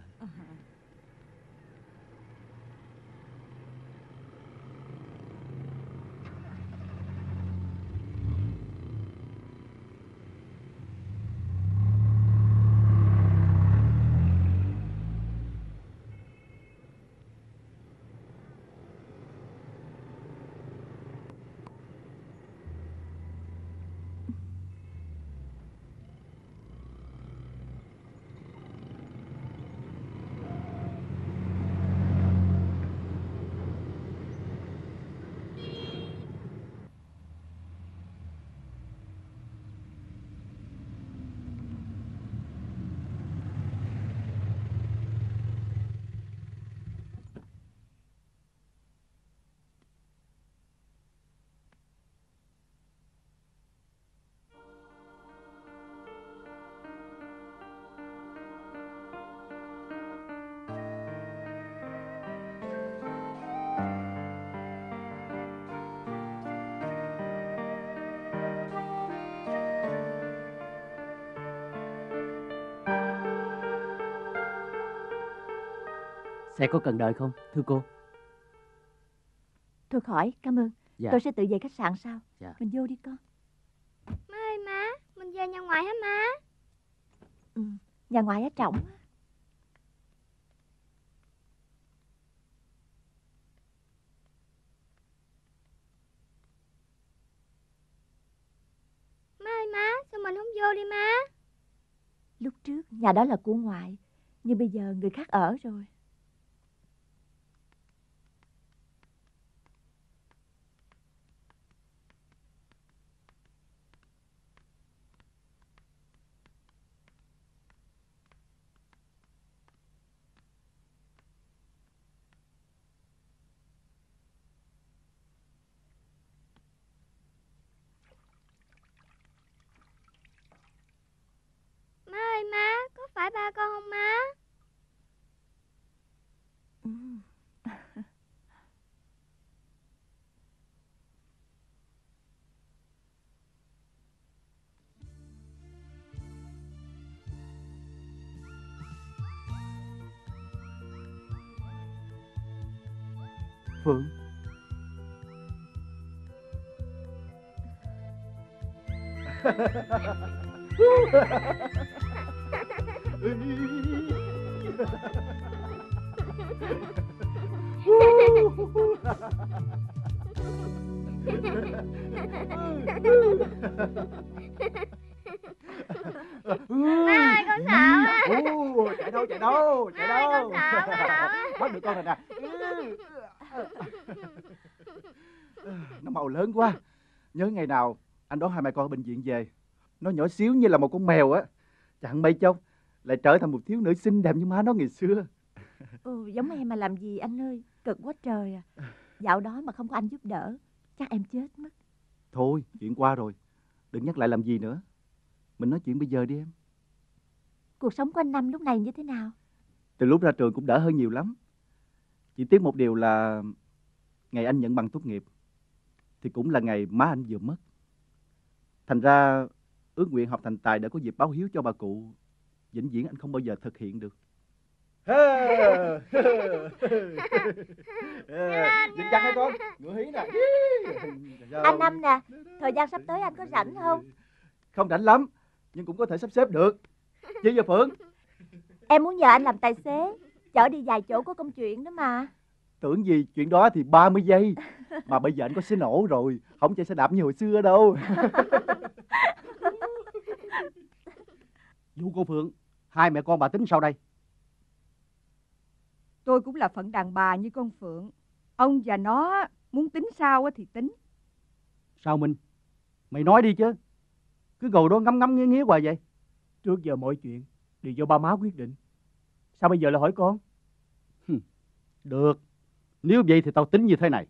Xe có cần đợi không, thưa cô? Thôi khỏi, cảm ơn. Dạ. Tôi sẽ tự về khách sạn sau. Dạ. Mình vô đi con. Má ơi má, mình về nhà ngoại hả má? Nhà ngoại ở Trọng. Má ơi má, sao mình không vô đi má? Lúc trước nhà đó là của ngoại, nhưng bây giờ người khác ở rồi. Má ơi má, có phải ba con không má? Phượng. Má ơi, con sợ á. Chạy đâu, chạy đâu, chạy Má ơi, đâu. con sợ quá. Bắt được con này nè. Nó màu lớn quá. Nhớ ngày nào anh đón hai mẹ con ở bệnh viện về, nó nhỏ xíu như là một con mèo á, chẳng mấy chốc lại trở thành một thiếu nữ xinh đẹp như má nó ngày xưa. Giống em mà làm gì anh ơi, cực quá trời à. Dạo đó mà không có anh giúp đỡ, chắc em chết mất. Thôi, chuyện qua rồi, đừng nhắc lại làm gì nữa. Mình nói chuyện bây giờ đi em. Cuộc sống của anh Năm lúc này như thế nào? Từ lúc ra trường cũng đỡ hơn nhiều lắm. Chỉ tiếc một điều là ngày anh nhận bằng tốt nghiệp thì cũng là ngày má anh vừa mất. Thành ra ước nguyện học thành tài để có dịp báo hiếu cho bà cụ, vĩnh viễn anh không bao giờ thực hiện được. Dính chặt hả con? Ngựa hí nè. Anh Năm nè, thời gian sắp tới anh có rảnh không? Không rảnh lắm, nhưng cũng có thể sắp xếp được. Chứ giờ Phượng? Em muốn nhờ anh làm tài xế, chở đi vài chỗ có công chuyện đó mà. Tưởng gì chuyện đó thì 30 giây. Mà bây giờ anh có xe nổ rồi, không chạy xe đạp như hồi xưa đâu. Vụ cô Phượng, hai mẹ con bà tính sao đây? Tôi cũng là phận đàn bà như con Phượng. Ông và nó muốn tính sao thì tính. Sao Minh? Mày nói đi chứ. Cứ ngồi đó ngắm ngắm nghía nghía hoài vậy. Trước giờ mọi chuyện đều do ba má quyết định. Sao bây giờ lại hỏi con? Được. Nếu vậy thì tao tính như thế này.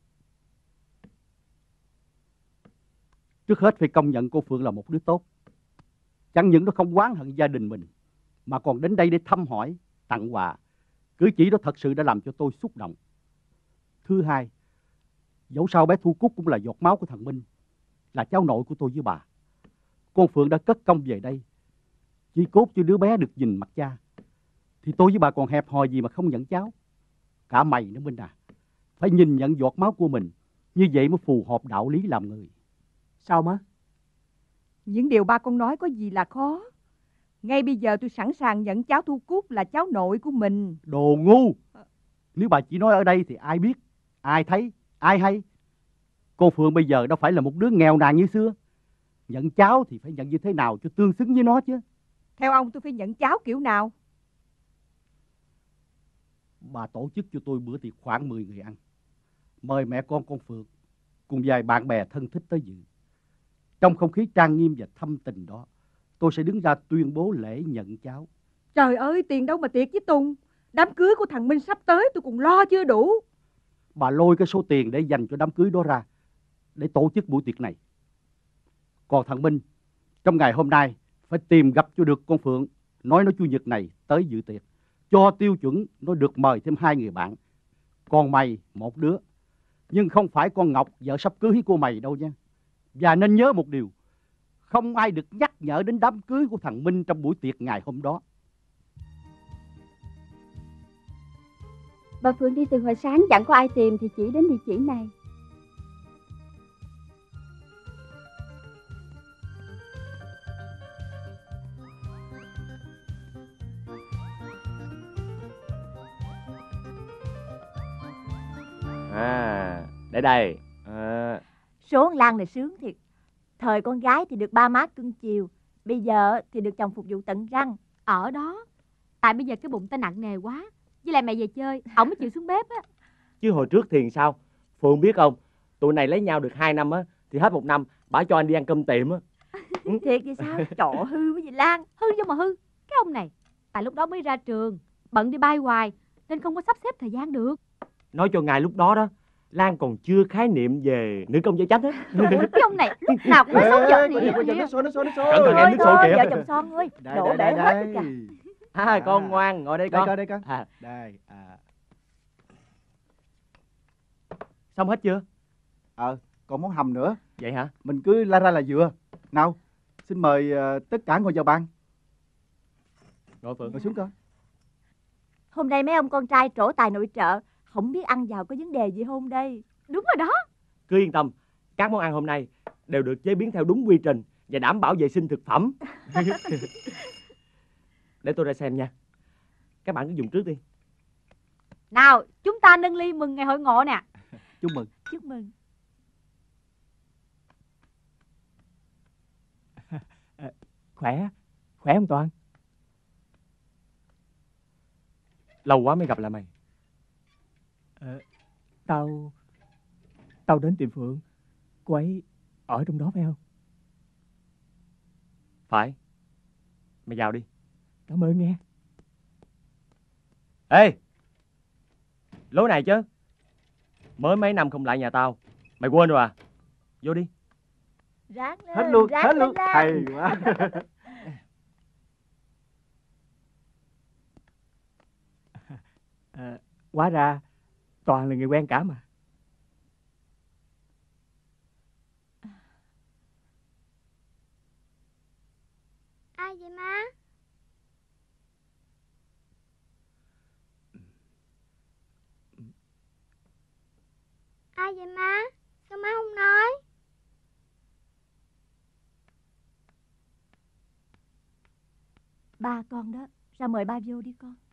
Trước hết phải công nhận cô Phượng là một đứa tốt. Chẳng những nó không oán hận gia đình mình, mà còn đến đây để thăm hỏi, tặng quà. Cử chỉ đó thật sự đã làm cho tôi xúc động. Thứ hai, dẫu sao bé Thu Cúc cũng là giọt máu của thằng Minh, là cháu nội của tôi với bà. Con Phượng đã cất công về đây, chỉ cốt cho đứa bé được nhìn mặt cha. Thì tôi với bà còn hẹp hòi gì mà không nhận cháu. Cả mày nữa Minh à, phải nhìn nhận giọt máu của mình, như vậy mới phù hợp đạo lý làm người. Sao má? Những điều ba con nói có gì là khó. Ngay bây giờ tôi sẵn sàng nhận cháu Thu Cúc là cháu nội của mình. Đồ ngu! Nếu bà chỉ nói ở đây thì ai biết, ai thấy, ai hay. Cô Phượng bây giờ đâu phải là một đứa nghèo nàn như xưa. Nhận cháu thì phải nhận như thế nào cho tương xứng với nó chứ. Theo ông tôi phải nhận cháu kiểu nào? Bà tổ chức cho tôi bữa tiệc khoảng 10 người ăn. Mời mẹ con Phượng cùng vài bạn bè thân thích tới dự. Trong không khí trang nghiêm và thâm tình đó, tôi sẽ đứng ra tuyên bố lễ nhận cháu. Trời ơi, tiền đâu mà tiệc với Tùng. Đám cưới của thằng Minh sắp tới tôi cũng lo chưa đủ. Bà lôi cái số tiền để dành cho đám cưới đó ra, để tổ chức buổi tiệc này. Còn thằng Minh, trong ngày hôm nay phải tìm gặp cho được con Phượng, nói nó Chủ nhật này tới dự tiệc. Cho tiêu chuẩn nó được mời thêm 2 người bạn. Còn mày 1 đứa. Nhưng không phải con Ngọc, vợ sắp cưới của mày đâu nha. Và nên nhớ một điều, không ai được nhắc nhở đến đám cưới của thằng Minh trong buổi tiệc ngày hôm đó. Bà Phượng đi từ hồi sáng chẳng có ai tìm thì chỉ đến địa chỉ này. Để đây. Số con Lan này sướng thiệt. Thời con gái thì được ba má cưng chiều, bây giờ thì được chồng phục vụ tận răng. Ở đó. Tại bây giờ cái bụng ta nặng nề quá. Với lại mẹ về chơi, ổng mới chịu xuống bếp á. Chứ hồi trước thì sao? Phượng biết không, tụi này lấy nhau được 2 năm á, thì hết 1 năm bả cho anh đi ăn cơm tiệm á. Thiệt vậy sao? Trời, hư cái gì Lan. Hư vô mà hư. Cái ông này, tại lúc đó mới ra trường, bận đi bay hoài, nên không có sắp xếp thời gian được. Nói cho ngài lúc đó đó, Lan còn chưa khái niệm về nữ công gia chánh á. Cái ông này lúc nào cũng nói xấu vợ thì Nước sôi, nước sôi, nước sôi. Cẩn thận em, nước sôi kìa. vợ chồng son ơi, đổ bể hết tất cả. Con ngoan, ngồi đây con. Đây con. Đây. Xong hết chưa? Còn món hầm nữa. Vậy hả? Mình cứ la ra là vừa. Nào, xin mời tất cả ngồi vào bàn. Ngồi Phượng. Ngồi xuống con. Hôm nay mấy ông con trai trổ tài nội trợ, không biết ăn vào có vấn đề gì không đây? Đúng rồi đó. Cứ yên tâm, các món ăn hôm nay đều được chế biến theo đúng quy trình và đảm bảo vệ sinh thực phẩm. Để tôi ra xem nha. Các bạn cứ dùng trước đi. Nào, chúng ta nâng ly mừng ngày hội ngộ nè. Chúc mừng. Chúc mừng. Khỏe không Toàn? Lâu quá mới gặp lại mày. Tao đến tìm Phượng. Cô ấy ở trong đó phải không? Phải. Mày vào đi. Cảm ơn nghe. Ê, lối này chứ. Mới mấy năm không lại nhà tao, mày quên rồi à? Vô đi. Ráng lên. Hết luôn. Lên. Hay quá. Hóa ra Toàn là người quen cả mà. Ai vậy má? Ai vậy má? Sao má không nói? Ba con đó, ra mời ba vô đi con.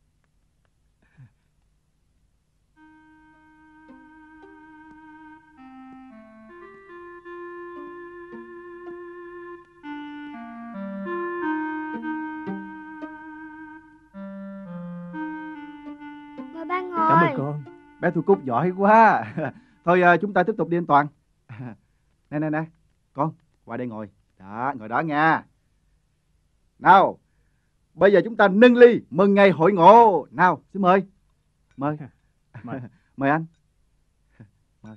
Mời ba ngồi. Cảm ơn con. Bé Thu Cúc giỏi quá. Thôi chúng ta tiếp tục đi anh Toàn. Nè, con, qua đây ngồi. Đó, ngồi đó nha. Nào, bây giờ chúng ta nâng ly mừng ngày hội ngộ. Nào, xin mời. Mời. Mời anh. Mời.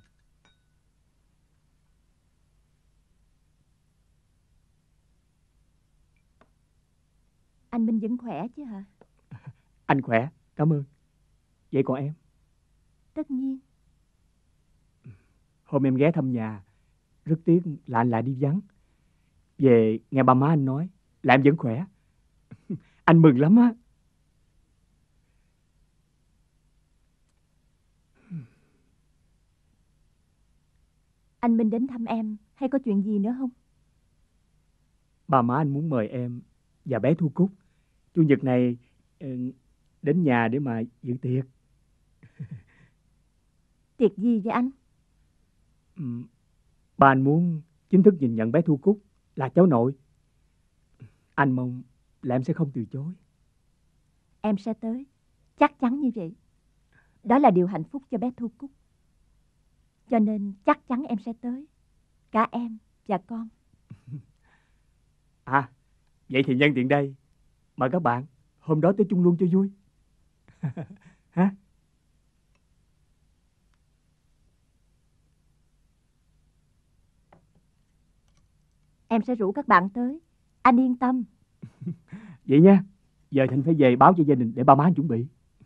Anh Minh vẫn khỏe chứ hả? Anh khỏe, cảm ơn. Vậy còn em? Tất nhiên. Hôm em ghé thăm nhà, rất tiếc là anh lại đi vắng. Về nghe ba má anh nói là em vẫn khỏe. Anh mừng lắm á. Anh Minh đến thăm em hay có chuyện gì nữa không? Ba má anh muốn mời em và bé Thu Cúc Chủ nhật này đến nhà để mà dự tiệc. Tiệc gì vậy anh? Ba anh muốn chính thức nhìn nhận bé Thu Cúc là cháu nội. Anh mong là em sẽ không từ chối. Em sẽ tới. Chắc chắn như vậy. Đó là điều hạnh phúc cho bé Thu Cúc. Cho nên chắc chắn em sẽ tới. Cả em và con. À, vậy thì nhân tiện đây mời các bạn hôm đó tới chung luôn cho vui. Hả? Em sẽ rủ các bạn tới. Anh yên tâm. Vậy nha. Giờ Thịnh phải về báo cho gia đình để ba má anh chuẩn bị.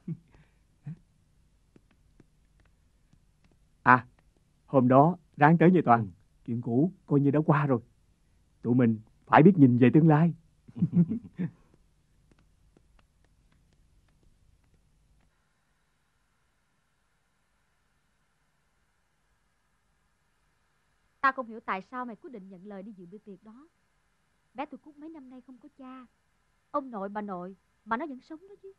À, hôm đó ráng tới nha Toàn. Chuyện cũ coi như đã qua rồi. Tụi mình phải biết nhìn về tương lai. Ta không hiểu tại sao mày quyết định nhận lời đi dự bữa tiệc đó. Bé Thu Cúc mấy năm nay không có cha. Ông nội bà nội mà nó vẫn sống đó chứ.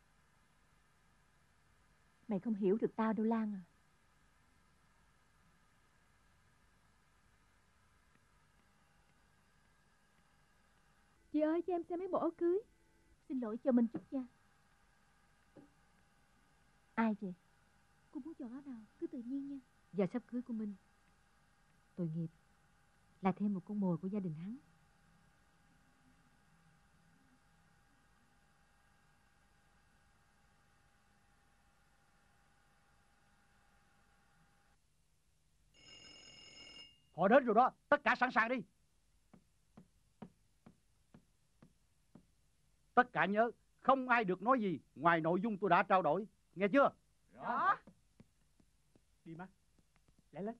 Mày không hiểu được tao đâu Lan à. Chị ơi, cho em xem mấy bộ áo cưới. Xin lỗi cho mình chút nha. Ai vậy? Cô muốn chọn áo nào cứ tự nhiên nha. Giờ sắp cưới của Minh, tội nghiệp, là thêm một con mồi của gia đình hắn. Họ đến rồi đó, tất cả sẵn sàng đi. Tất cả nhớ, không ai được nói gì ngoài nội dung tôi đã trao đổi, nghe chưa? Rõ. Đi má, lẽ lên.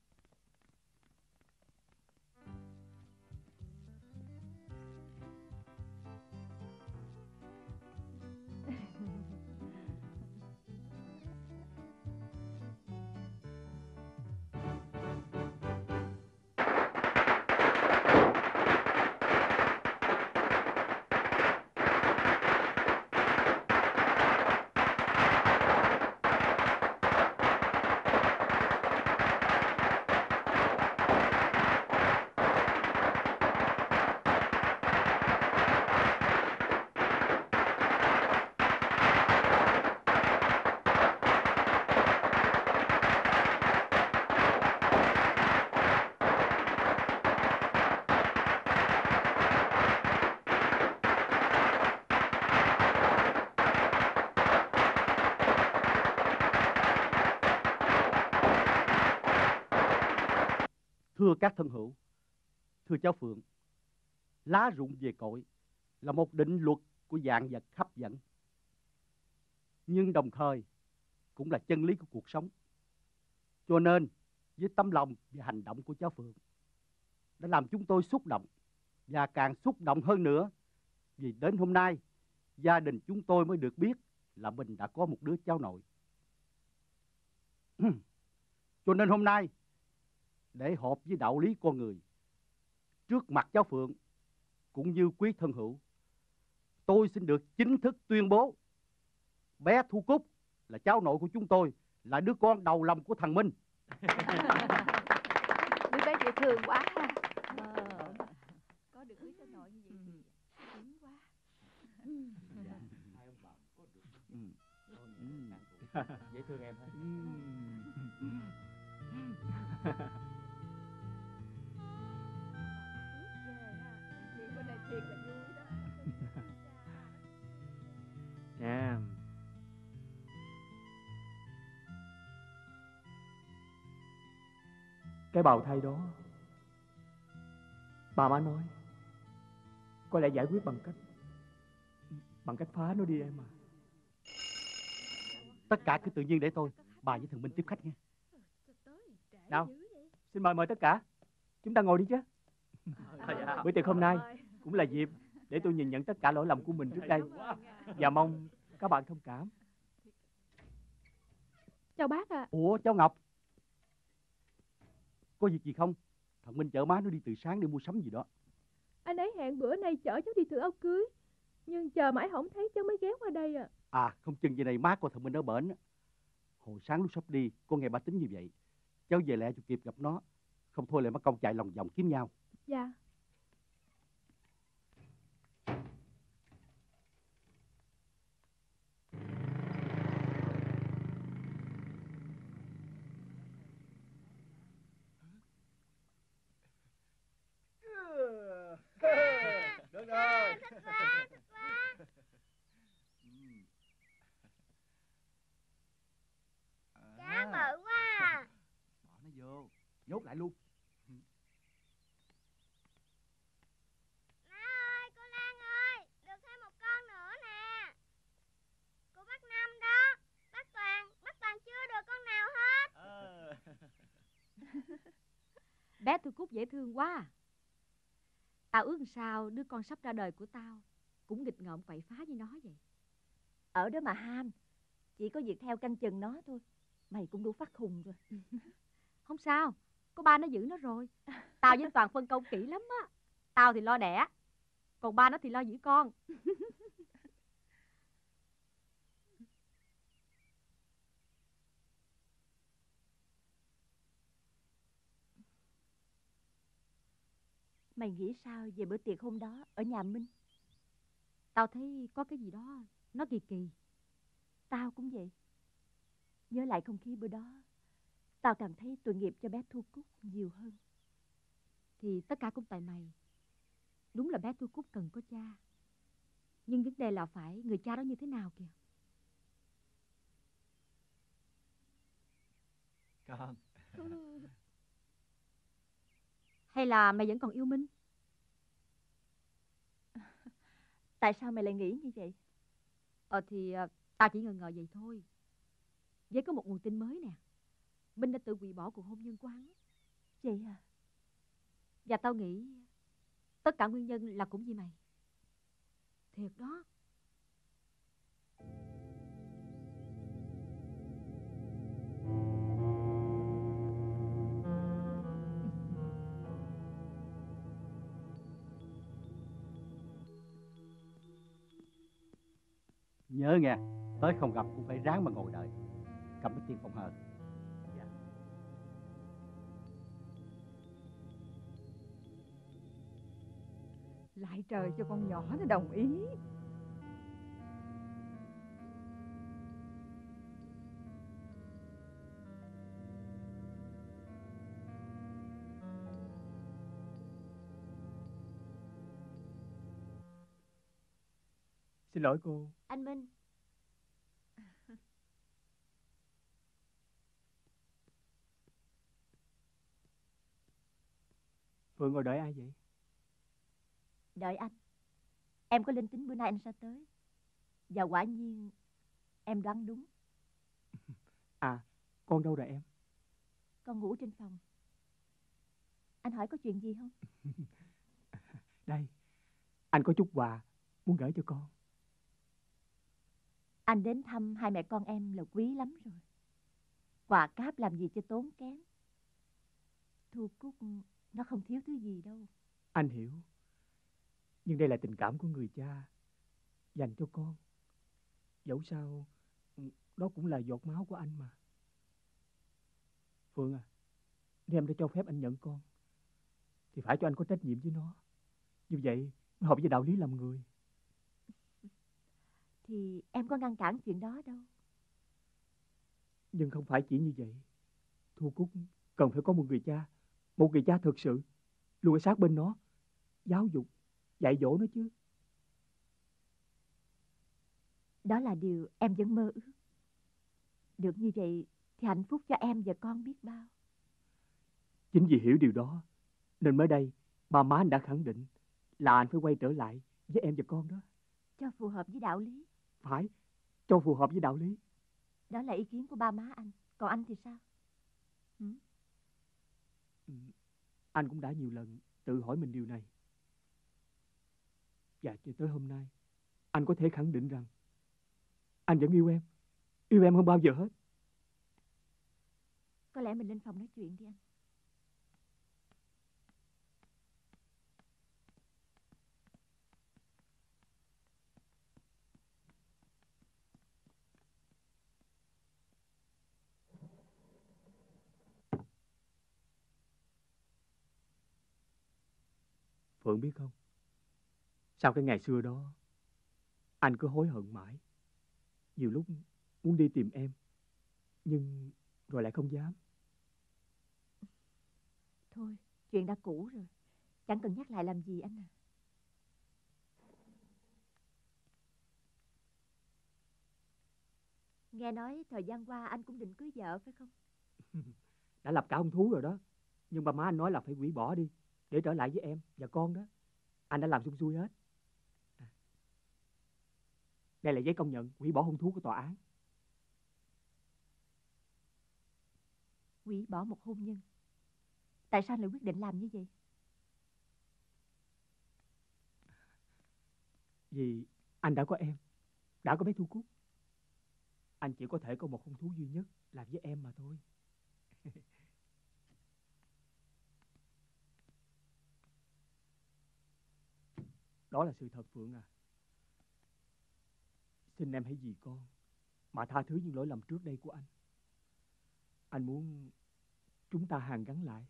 Thưa các thân hữu, thưa cháu Phượng, lá rụng về cội là một định luật của vạn vật hấp dẫn, nhưng đồng thời cũng là chân lý của cuộc sống. Cho nên với tấm lòng và hành động của cháu Phượng đã làm chúng tôi xúc động, và càng xúc động hơn nữa vì đến hôm nay gia đình chúng tôi mới được biết là mình đã có một đứa cháu nội. Cho nên hôm nay, để hợp với đạo lý con người, trước mặt cháu Phượng cũng như quý thân hữu, tôi xin được chính thức tuyên bố bé Thu Cúc là cháu nội của chúng tôi, là đứa con đầu lòng của thằng Minh. Đứa bé dễ thương quá ha. Có được cưới cháu nội như vậy thì sướng quá. Dễ thương em ha. Nè. Cái bào thai đó, bà má nói có lẽ giải quyết bằng cách phá nó đi em à. Tất cả cứ tự nhiên để tôi, bà với thằng Minh tiếp khách nha. Nào, xin mời tất cả. Chúng ta ngồi đi chứ. Bữa tiệc hôm nay cũng là dịp để tôi nhìn nhận tất cả lỗi lầm của mình trước đây, và mong các bạn thông cảm. Chào bác ạ. Ủa cháu Ngọc, có việc gì không? Thằng Minh chở má nó đi từ sáng để mua sắm gì đó. Anh ấy hẹn bữa nay chở cháu đi thử áo cưới, nhưng chờ mãi không thấy cháu mới ghé qua đây à. À không chừng vậy này má của thằng Minh ở bển. Hồi sáng lúc sắp đi, con nghe bà tính như vậy. Cháu về lẹ cho kịp gặp nó, không thôi lại mất công chạy lòng vòng kiếm nhau. Dạ. Được rồi. Thích quá. Cá bự quá à. Bỏ nó vô, nhốt lại luôn. Má ơi, cô Lan ơi, được thêm một con nữa nè. Cô bác Năm đó, bác Toàn chưa được con nào hết. Bé Thu Cúc dễ thương quá à. Tao ước sao đứa con sắp ra đời của tao cũng nghịch ngợm quậy phá như nó vậy. Ở đó mà ham, chỉ có việc theo canh chừng nó thôi. Mày cũng đủ phát khùng rồi. Không sao, có ba nó giữ nó rồi. Tao với Toàn phân công kỹ lắm á. Tao thì lo đẻ, còn ba nó thì lo giữ con. Mày nghĩ sao về bữa tiệc hôm đó ở nhà Minh? Tao thấy có cái gì đó nó kỳ kỳ. Tao cũng vậy. Nhớ lại không khí bữa đó, tao càng thấy tội nghiệp cho bé Thu Cúc nhiều hơn. Thì tất cả cũng tại mày. Đúng là bé Thu Cúc cần có cha. Nhưng vấn đề là phải người cha đó như thế nào kìa. Con. Hay là mày vẫn còn yêu Minh? Tại sao mày lại nghĩ như vậy? Thì tao chỉ ngờ ngờ vậy thôi. Với có một nguồn tin mới nè. Minh đã tự hủy bỏ cuộc hôn nhân của hắn. Vậy à? Và tao nghĩ tất cả nguyên nhân là cũng vì mày. Thiệt đó. Nhớ nghe, tới không gặp cũng phải ráng mà ngồi đợi. Cầm cái tiền phòng hờ. Lại trời cho con nhỏ nó đồng ý. Xin lỗi cô. Anh Minh. Phượng ngồi đợi ai vậy? Đợi anh. Em có linh tính bữa nay anh sẽ tới. Và quả nhiên em đoán đúng. À, con đâu rồi em? Con ngủ trên phòng. Anh hỏi có chuyện gì không? Đây, anh có chút quà muốn gửi cho con. Anh đến thăm hai mẹ con em là quý lắm rồi. Quà cáp làm gì cho tốn kém. Thu Cúc nó không thiếu thứ gì đâu. Anh hiểu. Nhưng đây là tình cảm của người cha dành cho con. Dẫu sao đó cũng là giọt máu của anh mà. Phương à, nếu em đã cho phép anh nhận con thì phải cho anh có trách nhiệm với nó. Như vậy mới hợp với đạo lý làm người. Thì em có ngăn cản chuyện đó đâu. Nhưng không phải chỉ như vậy. Thu Cúc cần phải có một người cha. Một người cha thực sự luôn ở sát bên nó, giáo dục, dạy dỗ nó chứ. Đó là điều em vẫn mơ ước. Được như vậy thì hạnh phúc cho em và con biết bao. Chính vì hiểu điều đó nên mới đây ba má anh đã khẳng định là anh phải quay trở lại với em và con đó. Cho phù hợp với đạo lý. Phải, cho phù hợp với đạo lý. Đó là ý kiến của ba má anh. Còn anh thì sao? Anh cũng đã nhiều lần tự hỏi mình điều này. Và cho tới hôm nay anh có thể khẳng định rằng anh vẫn yêu em hơn bao giờ hết. Có lẽ mình lên phòng nói chuyện đi anh. Phượng biết không, sau cái ngày xưa đó anh cứ hối hận mãi. Nhiều lúc muốn đi tìm em nhưng rồi lại không dám. Thôi, chuyện đã cũ rồi. Chẳng cần nhắc lại làm gì anh à. Nghe nói thời gian qua anh cũng định cưới vợ phải không? Đã lập cả hôn thú rồi đó. Nhưng bà má anh nói là phải hủy bỏ đi để trở lại với em và con đó. Anh đã làm xong xuôi hết. Đây là giấy công nhận hủy bỏ hôn thú của tòa án. Hủy bỏ một hôn nhân. Tại sao lại quyết định làm như vậy? Vì anh đã có em, đã có bé Thu Cúc. Anh chỉ có thể có một hôn thú duy nhất là với em mà thôi. Đó là sự thật Phượng à. Xin em hãy vì con mà tha thứ những lỗi lầm trước đây của anh. Anh muốn chúng ta hàn gắn lại.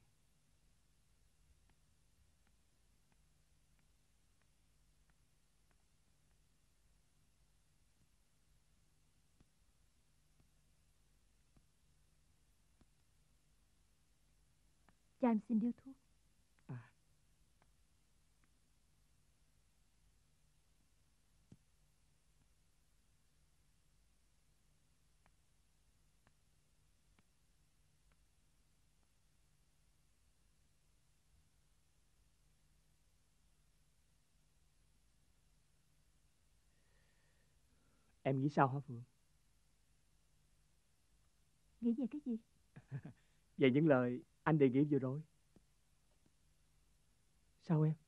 cho em xin điếu thuốc. Em nghĩ sao hả Phượng? Nghĩ về cái gì? Về những lời anh đề nghị vừa rồi. Sao em?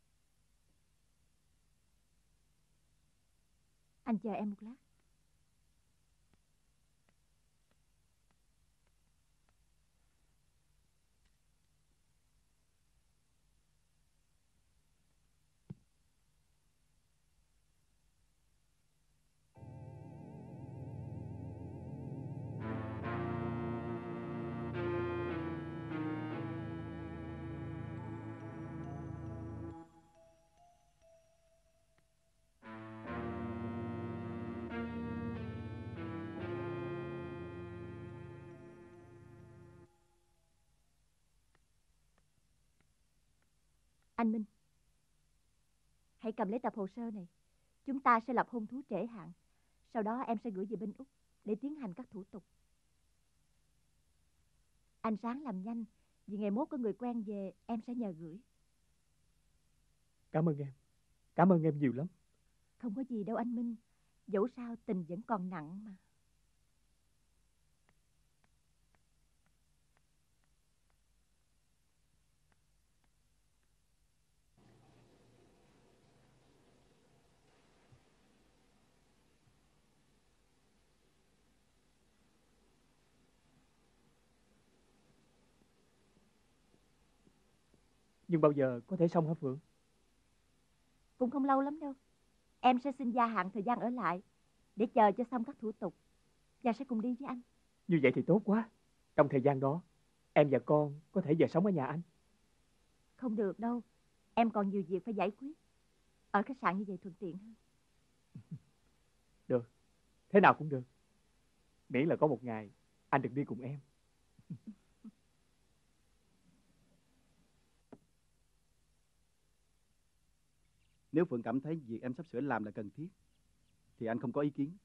Anh chờ em một lát. Anh Minh, hãy cầm lấy tập hồ sơ này. Chúng ta sẽ lập hôn thú trễ hạn. Sau đó em sẽ gửi về bên Úc để tiến hành các thủ tục. Anh ráng làm nhanh, vì ngày mốt có người quen về em sẽ nhờ gửi. Cảm ơn em. Cảm ơn em nhiều lắm. Không có gì đâu anh Minh. Dẫu sao tình vẫn còn nặng mà. Nhưng bao giờ có thể xong hả Phượng? Cũng không lâu lắm đâu. Em sẽ xin gia hạn thời gian ở lại để chờ cho xong các thủ tục và sẽ cùng đi với anh. Như vậy thì tốt quá. Trong thời gian đó em và con có thể về sống ở nhà anh. Không được đâu. Em còn nhiều việc phải giải quyết. Ở khách sạn như vậy thuận tiện hơn. Được. Thế nào cũng được. Miễn là có một ngày anh được đi cùng em. Nếu Phượng cảm thấy việc em sắp sửa làm là cần thiết thì anh không có ý kiến.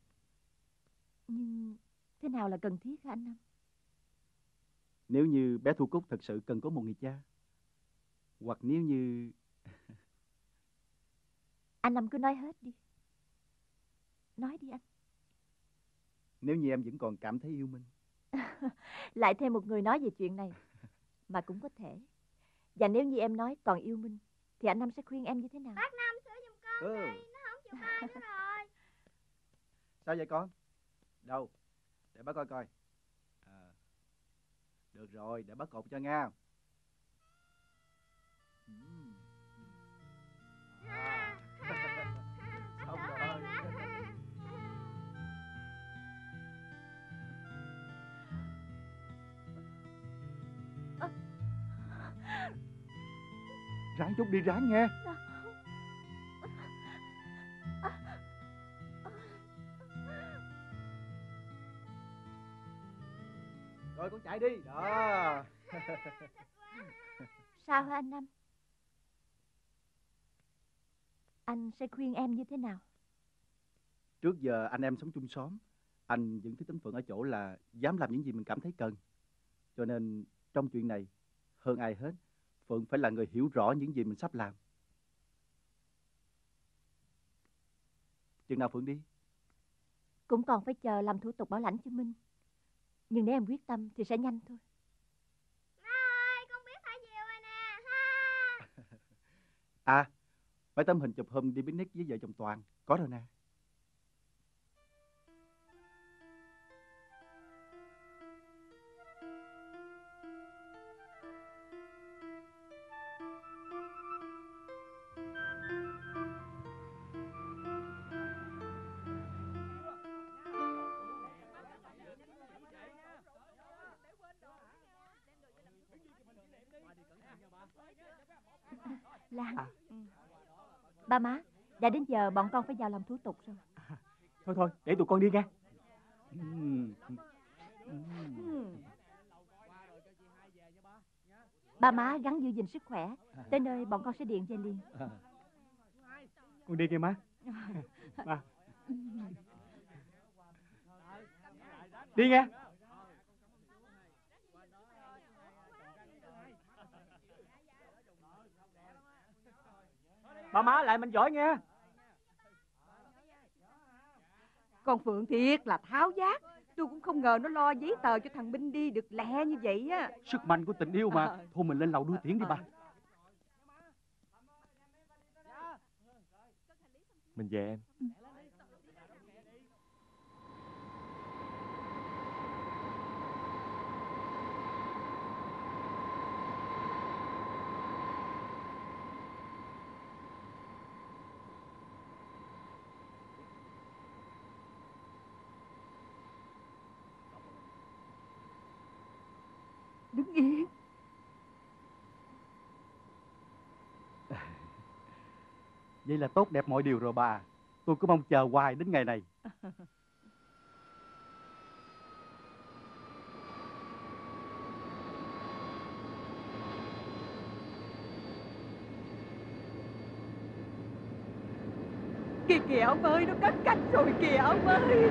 Nhưng thế nào là cần thiết hả anh Năm? Nếu như bé Thu Cúc thật sự cần có một người cha, hoặc nếu như... Anh Năm cứ nói hết đi. Nói đi anh. Nếu như em vẫn còn cảm thấy yêu Minh. Lại thêm một người nói về chuyện này. Mà cũng có thể. Và nếu như em nói còn yêu Minh thì anh Năm sẽ khuyên em như thế nào? Bác Năm sửa giùm con đi. Nó không chịu ba nữa rồi. Sao vậy con? Đâu? Để bác coi coi. Được rồi, để bác cột cho nha. Xong rồi. Ráng chút đi, ráng nghe. Rồi con chạy đi. Đó. Sao hả anh Năm? Anh sẽ khuyên em như thế nào? Trước giờ anh em sống chung xóm, anh vẫn thích tính Phượng ở chỗ là dám làm những gì mình cảm thấy cần. Cho nên trong chuyện này, hơn ai hết, Phượng phải là người hiểu rõ những gì mình sắp làm. Chừng nào Phượng đi? Cũng còn phải chờ làm thủ tục bảo lãnh cho Minh. Nhưng nếu em quyết tâm thì sẽ nhanh thôi. Má ơi, con biết thả diều rồi nè. Ha. À, mấy tấm hình chụp hôm đi picnic với vợ chồng Toàn, có rồi nè. Lan, ba má, đã đến giờ bọn con phải vào làm thủ tục rồi. Thôi thôi, để tụi con đi nghe. Ba má gắng giữ gìn sức khỏe. Tới nơi bọn con sẽ điện về liền. Con đi kìa má. Má. Đi nghe. Ba má lại Mạnh giỏi nghe. Con Phượng thiệt là tháo vát. Tôi cũng không ngờ nó lo giấy tờ cho thằng Binh đi được lẹ như vậy á. Sức mạnh của tình yêu mà. Thôi mình lên lầu đưa tiễn đi ba. Mình về em. Đứng yên. Vậy là tốt đẹp mọi điều rồi bà. Tôi cứ mong chờ hoài đến ngày này. Kìa kìa ông ơi, nó cất cánh rồi kìa ông ơi.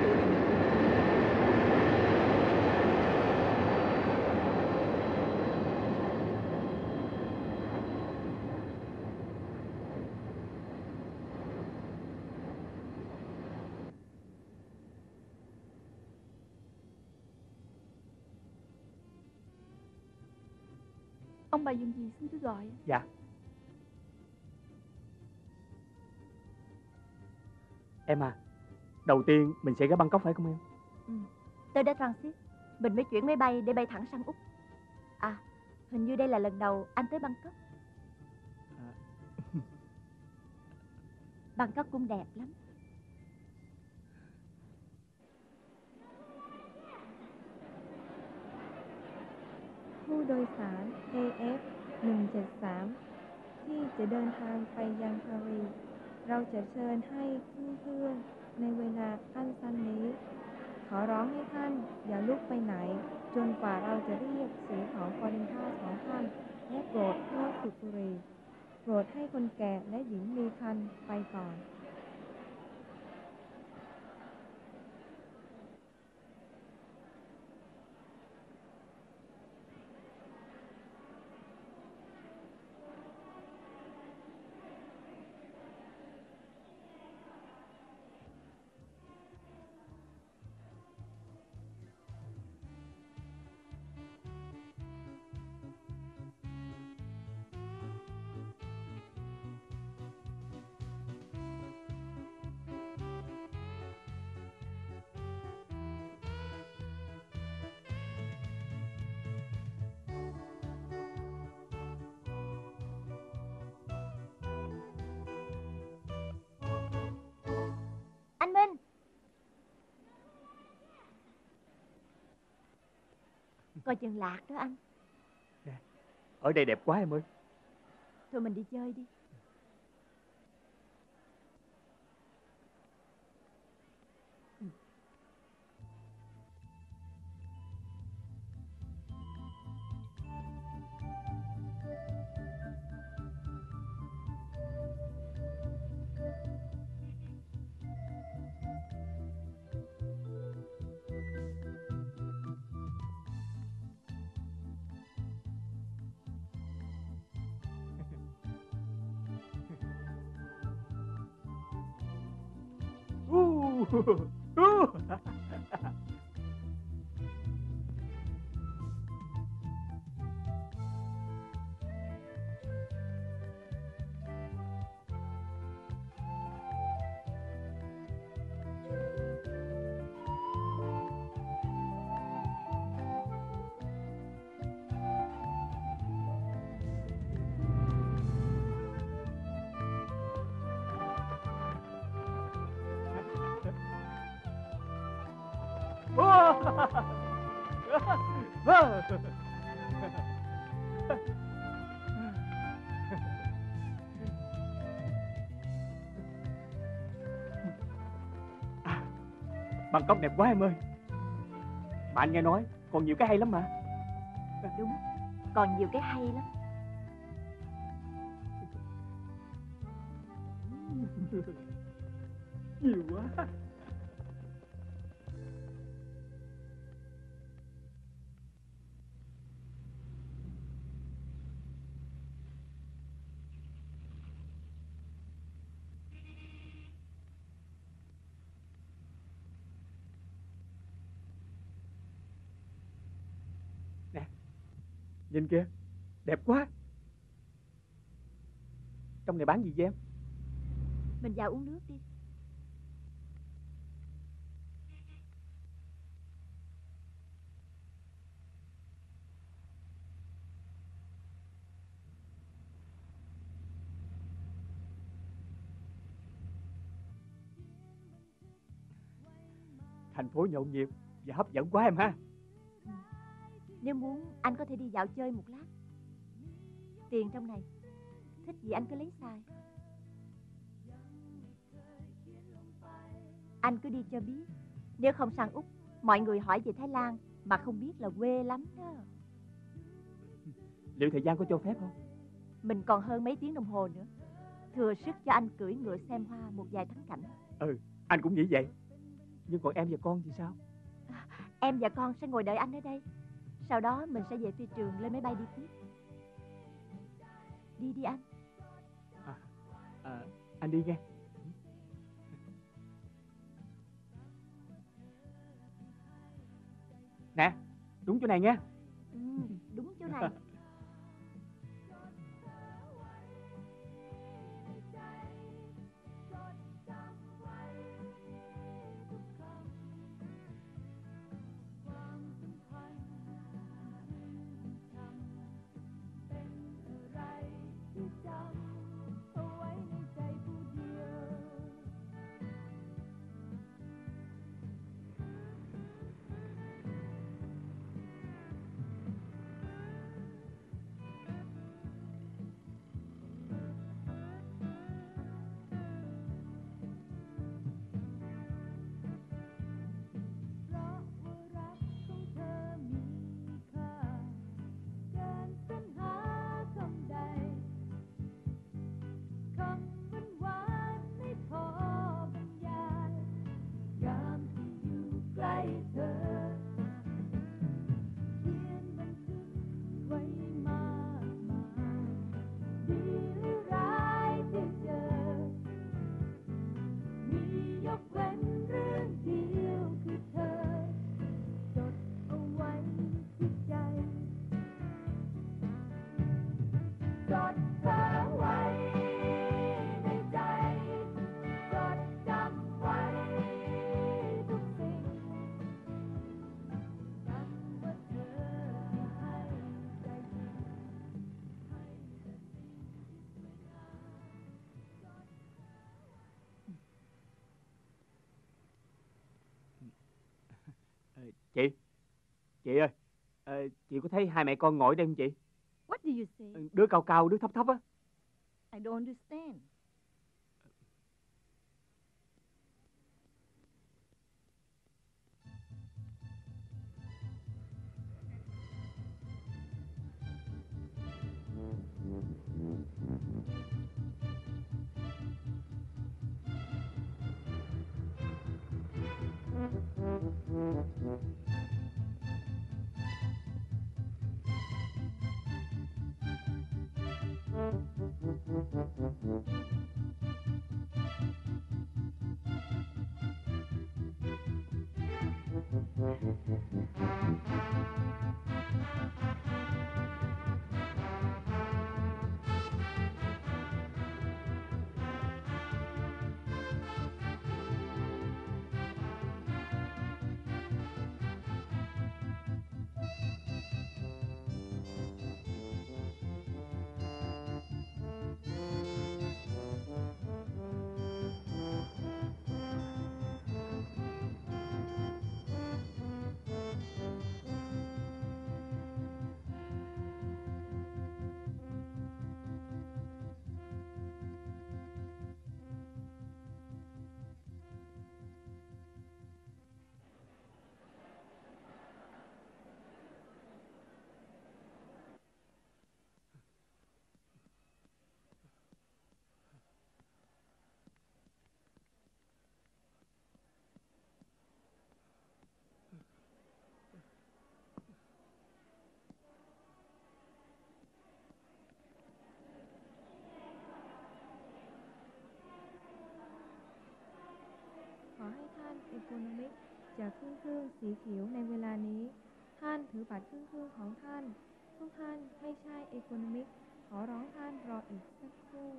Ông bà dùng gì xin tôi gọi? Dạ. Em à, đầu tiên mình sẽ ghé Bangkok phải không em? Tới đến Transit, mình mới chuyển máy bay để bay thẳng sang Úc. À, hình như đây là lần đầu anh tới Bangkok. Bangkok cũng đẹp lắm. ผู้โดยสาร AF 173ที่จะเดินทางไปยังปารีสเราจะเชิญให้เพื่อนๆในเวลาอันสั้นนี้ขอร้องให้ท่านอย่าลุกไปไหนจนกว่าเราจะเรียกเสียงของบริษัทของท่านและโปรดเลิกสูบบุหรี่โปรดให้คนแก่และหญิงมีครรภ์ไปก่อน Anh Minh. Coi chừng lạc đó anh. Ở đây đẹp quá em ơi. Thôi mình đi chơi đi. Bangkok đẹp quá em ơi. Mà anh nghe nói còn nhiều cái hay lắm mà. Đúng, còn nhiều cái hay lắm. Nhiều quá. Nè, nhìn kìa, đẹp quá. Trong này bán gì vậy em? Mình vào uống nước đi. Thành phố nhộn nhịp và hấp dẫn quá em ha. Nếu muốn anh có thể đi dạo chơi một lát. Tiền trong này, thích gì anh cứ lấy xài. Anh cứ đi cho biết. Nếu không sang Úc, mọi người hỏi về Thái Lan mà không biết là quê lắm đó. Liệu thời gian có cho phép không? Mình còn hơn mấy tiếng đồng hồ nữa. Thừa sức cho anh cưỡi ngựa xem hoa một vài thắng cảnh. Ừ, anh cũng nghĩ vậy. Nhưng còn em và con thì sao? Em và con sẽ ngồi đợi anh ở đây. Sau đó mình sẽ về phi trường lên máy bay đi tiếp. Đi đi anh. Anh đi nghe. Nè, đúng chỗ này nha. Đúng chỗ này. Chị ơi, chị có thấy hai mẹ con ngồi đây không chị? What do you say? Đứa cao cao, đứa thấp thấp á. I don't understand. Economic จะขึ้นเครื่องสีเขียวในเวลานี้ท่านถือบัตรขึ้นเครื่องของท่านทุกท่านไม่ใช่ Economic ขอร้องท่านรออีกสักครู่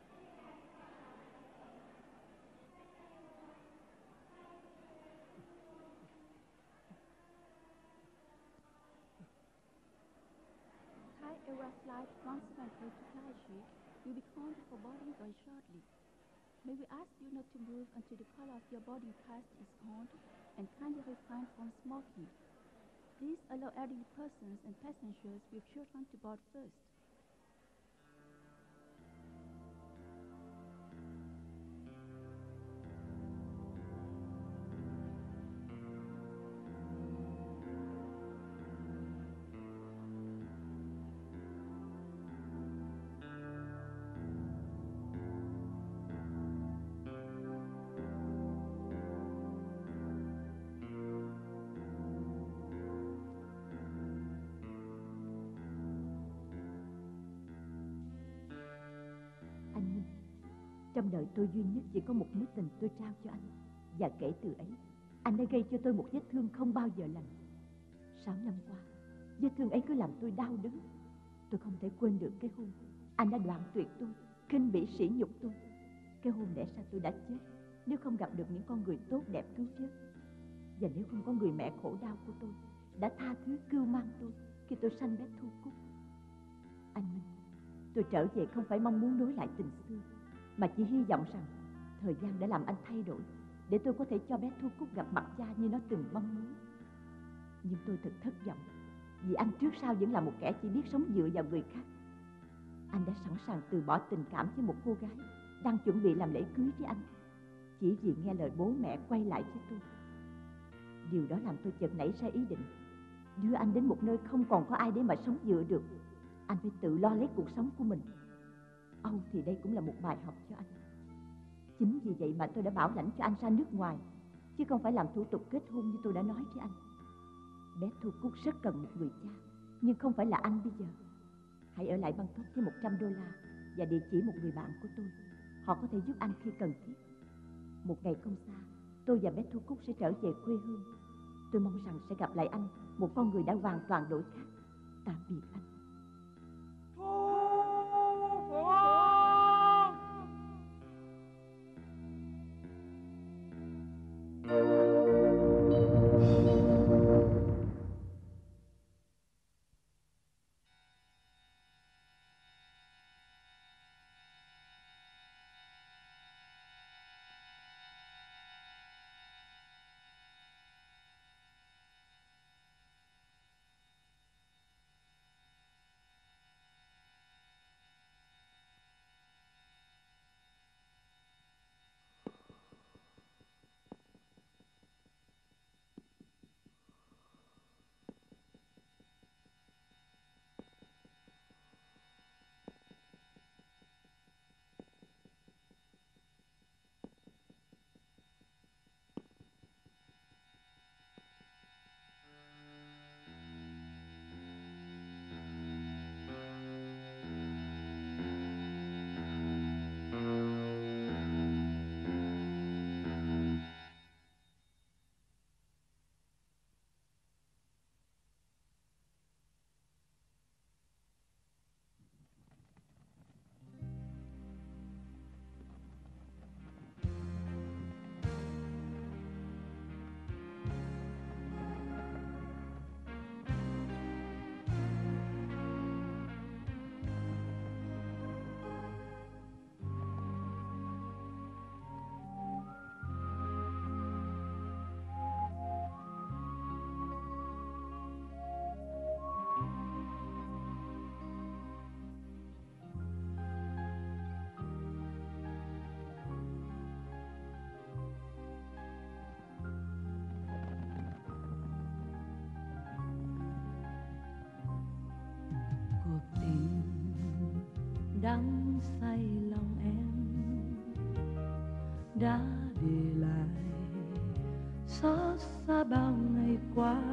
Thai Airways Flight 173 to Taipei will be counted for boarding very shortly. May we ask you not to move until the color of your body test is counted and kindly refrain from smoking. Please allow elderly persons and passengers with children to board first. Anh Minh, trong đời tôi duy nhất chỉ có một mối tình tôi trao cho anh. Và kể từ ấy, anh đã gây cho tôi một vết thương không bao giờ lành. 6 năm qua, vết thương ấy cứ làm tôi đau đớn. Tôi không thể quên được cái hôm anh đã đoạn tuyệt tôi, khinh bỉ sỉ nhục tôi. Cái hôm lẽ ra tôi đã chết nếu không gặp được những con người tốt đẹp cứu vớt. Và nếu không có người mẹ khổ đau của tôi đã tha thứ cưu mang tôi khi tôi sanh bé Thu Cúc. Anh Minh, tôi trở về không phải mong muốn nối lại tình xưa, mà chỉ hy vọng rằng thời gian đã làm anh thay đổi, để tôi có thể cho bé Thu Cúc gặp mặt cha như nó từng mong muốn. Nhưng tôi thật thất vọng, vì anh trước sau vẫn là một kẻ chỉ biết sống dựa vào người khác. Anh đã sẵn sàng từ bỏ tình cảm với một cô gái đang chuẩn bị làm lễ cưới với anh, chỉ vì nghe lời bố mẹ quay lại với tôi. Điều đó làm tôi chợt nảy ra ý định đưa anh đến một nơi không còn có ai để mà sống dựa được. Anh phải tự lo lấy cuộc sống của mình. Âu thì đây cũng là một bài học cho anh. Chính vì vậy mà tôi đã bảo lãnh cho anh ra nước ngoài, chứ không phải làm thủ tục kết hôn như tôi đã nói với anh. Bé Thu Cúc rất cần một người cha, nhưng không phải là anh bây giờ. Hãy ở lại Bangkok với $100 và địa chỉ một người bạn của tôi. Họ có thể giúp anh khi cần thiết. Một ngày không xa, tôi và bé Thu Cúc sẽ trở về quê hương. Tôi mong rằng sẽ gặp lại anh, một con người đã hoàn toàn đổi khác. Tạm biệt anh. đắm say lòng em đã để lại xót xa bao ngày qua.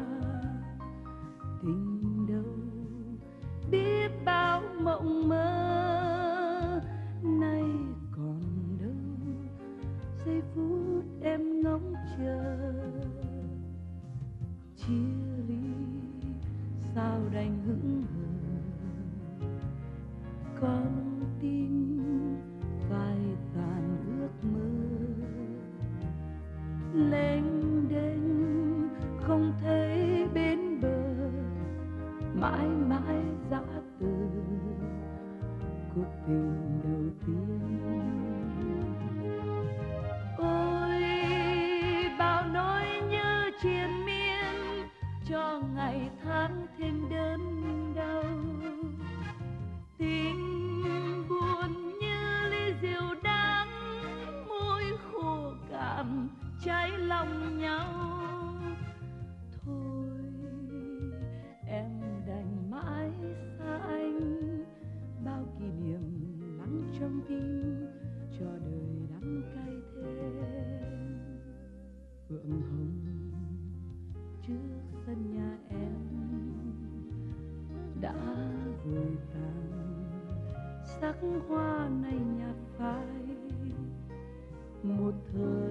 Tình đâu biết bao mộng mơ nay còn đâu, giây phút em ngóng chờ hững hờ, con tim phai tàn ước mơ, lênh đênh không thấy bến bờ, mãi mãi dã từ cuộc tình đầu tiên. Ôi bao nỗi nhớ triền miên cho ngày tháng thêm đớn đau, tình buồn như ly rượu đắng, môi khô cạn cháy lòng nhau. Thôi em đành mãi xa anh, bao kỷ niệm lắng trong tim cho đời đắng cay thêm. Phượng hồng trước sân nhà em đã vội tàn, sắc hoa này nhạt phai, một thời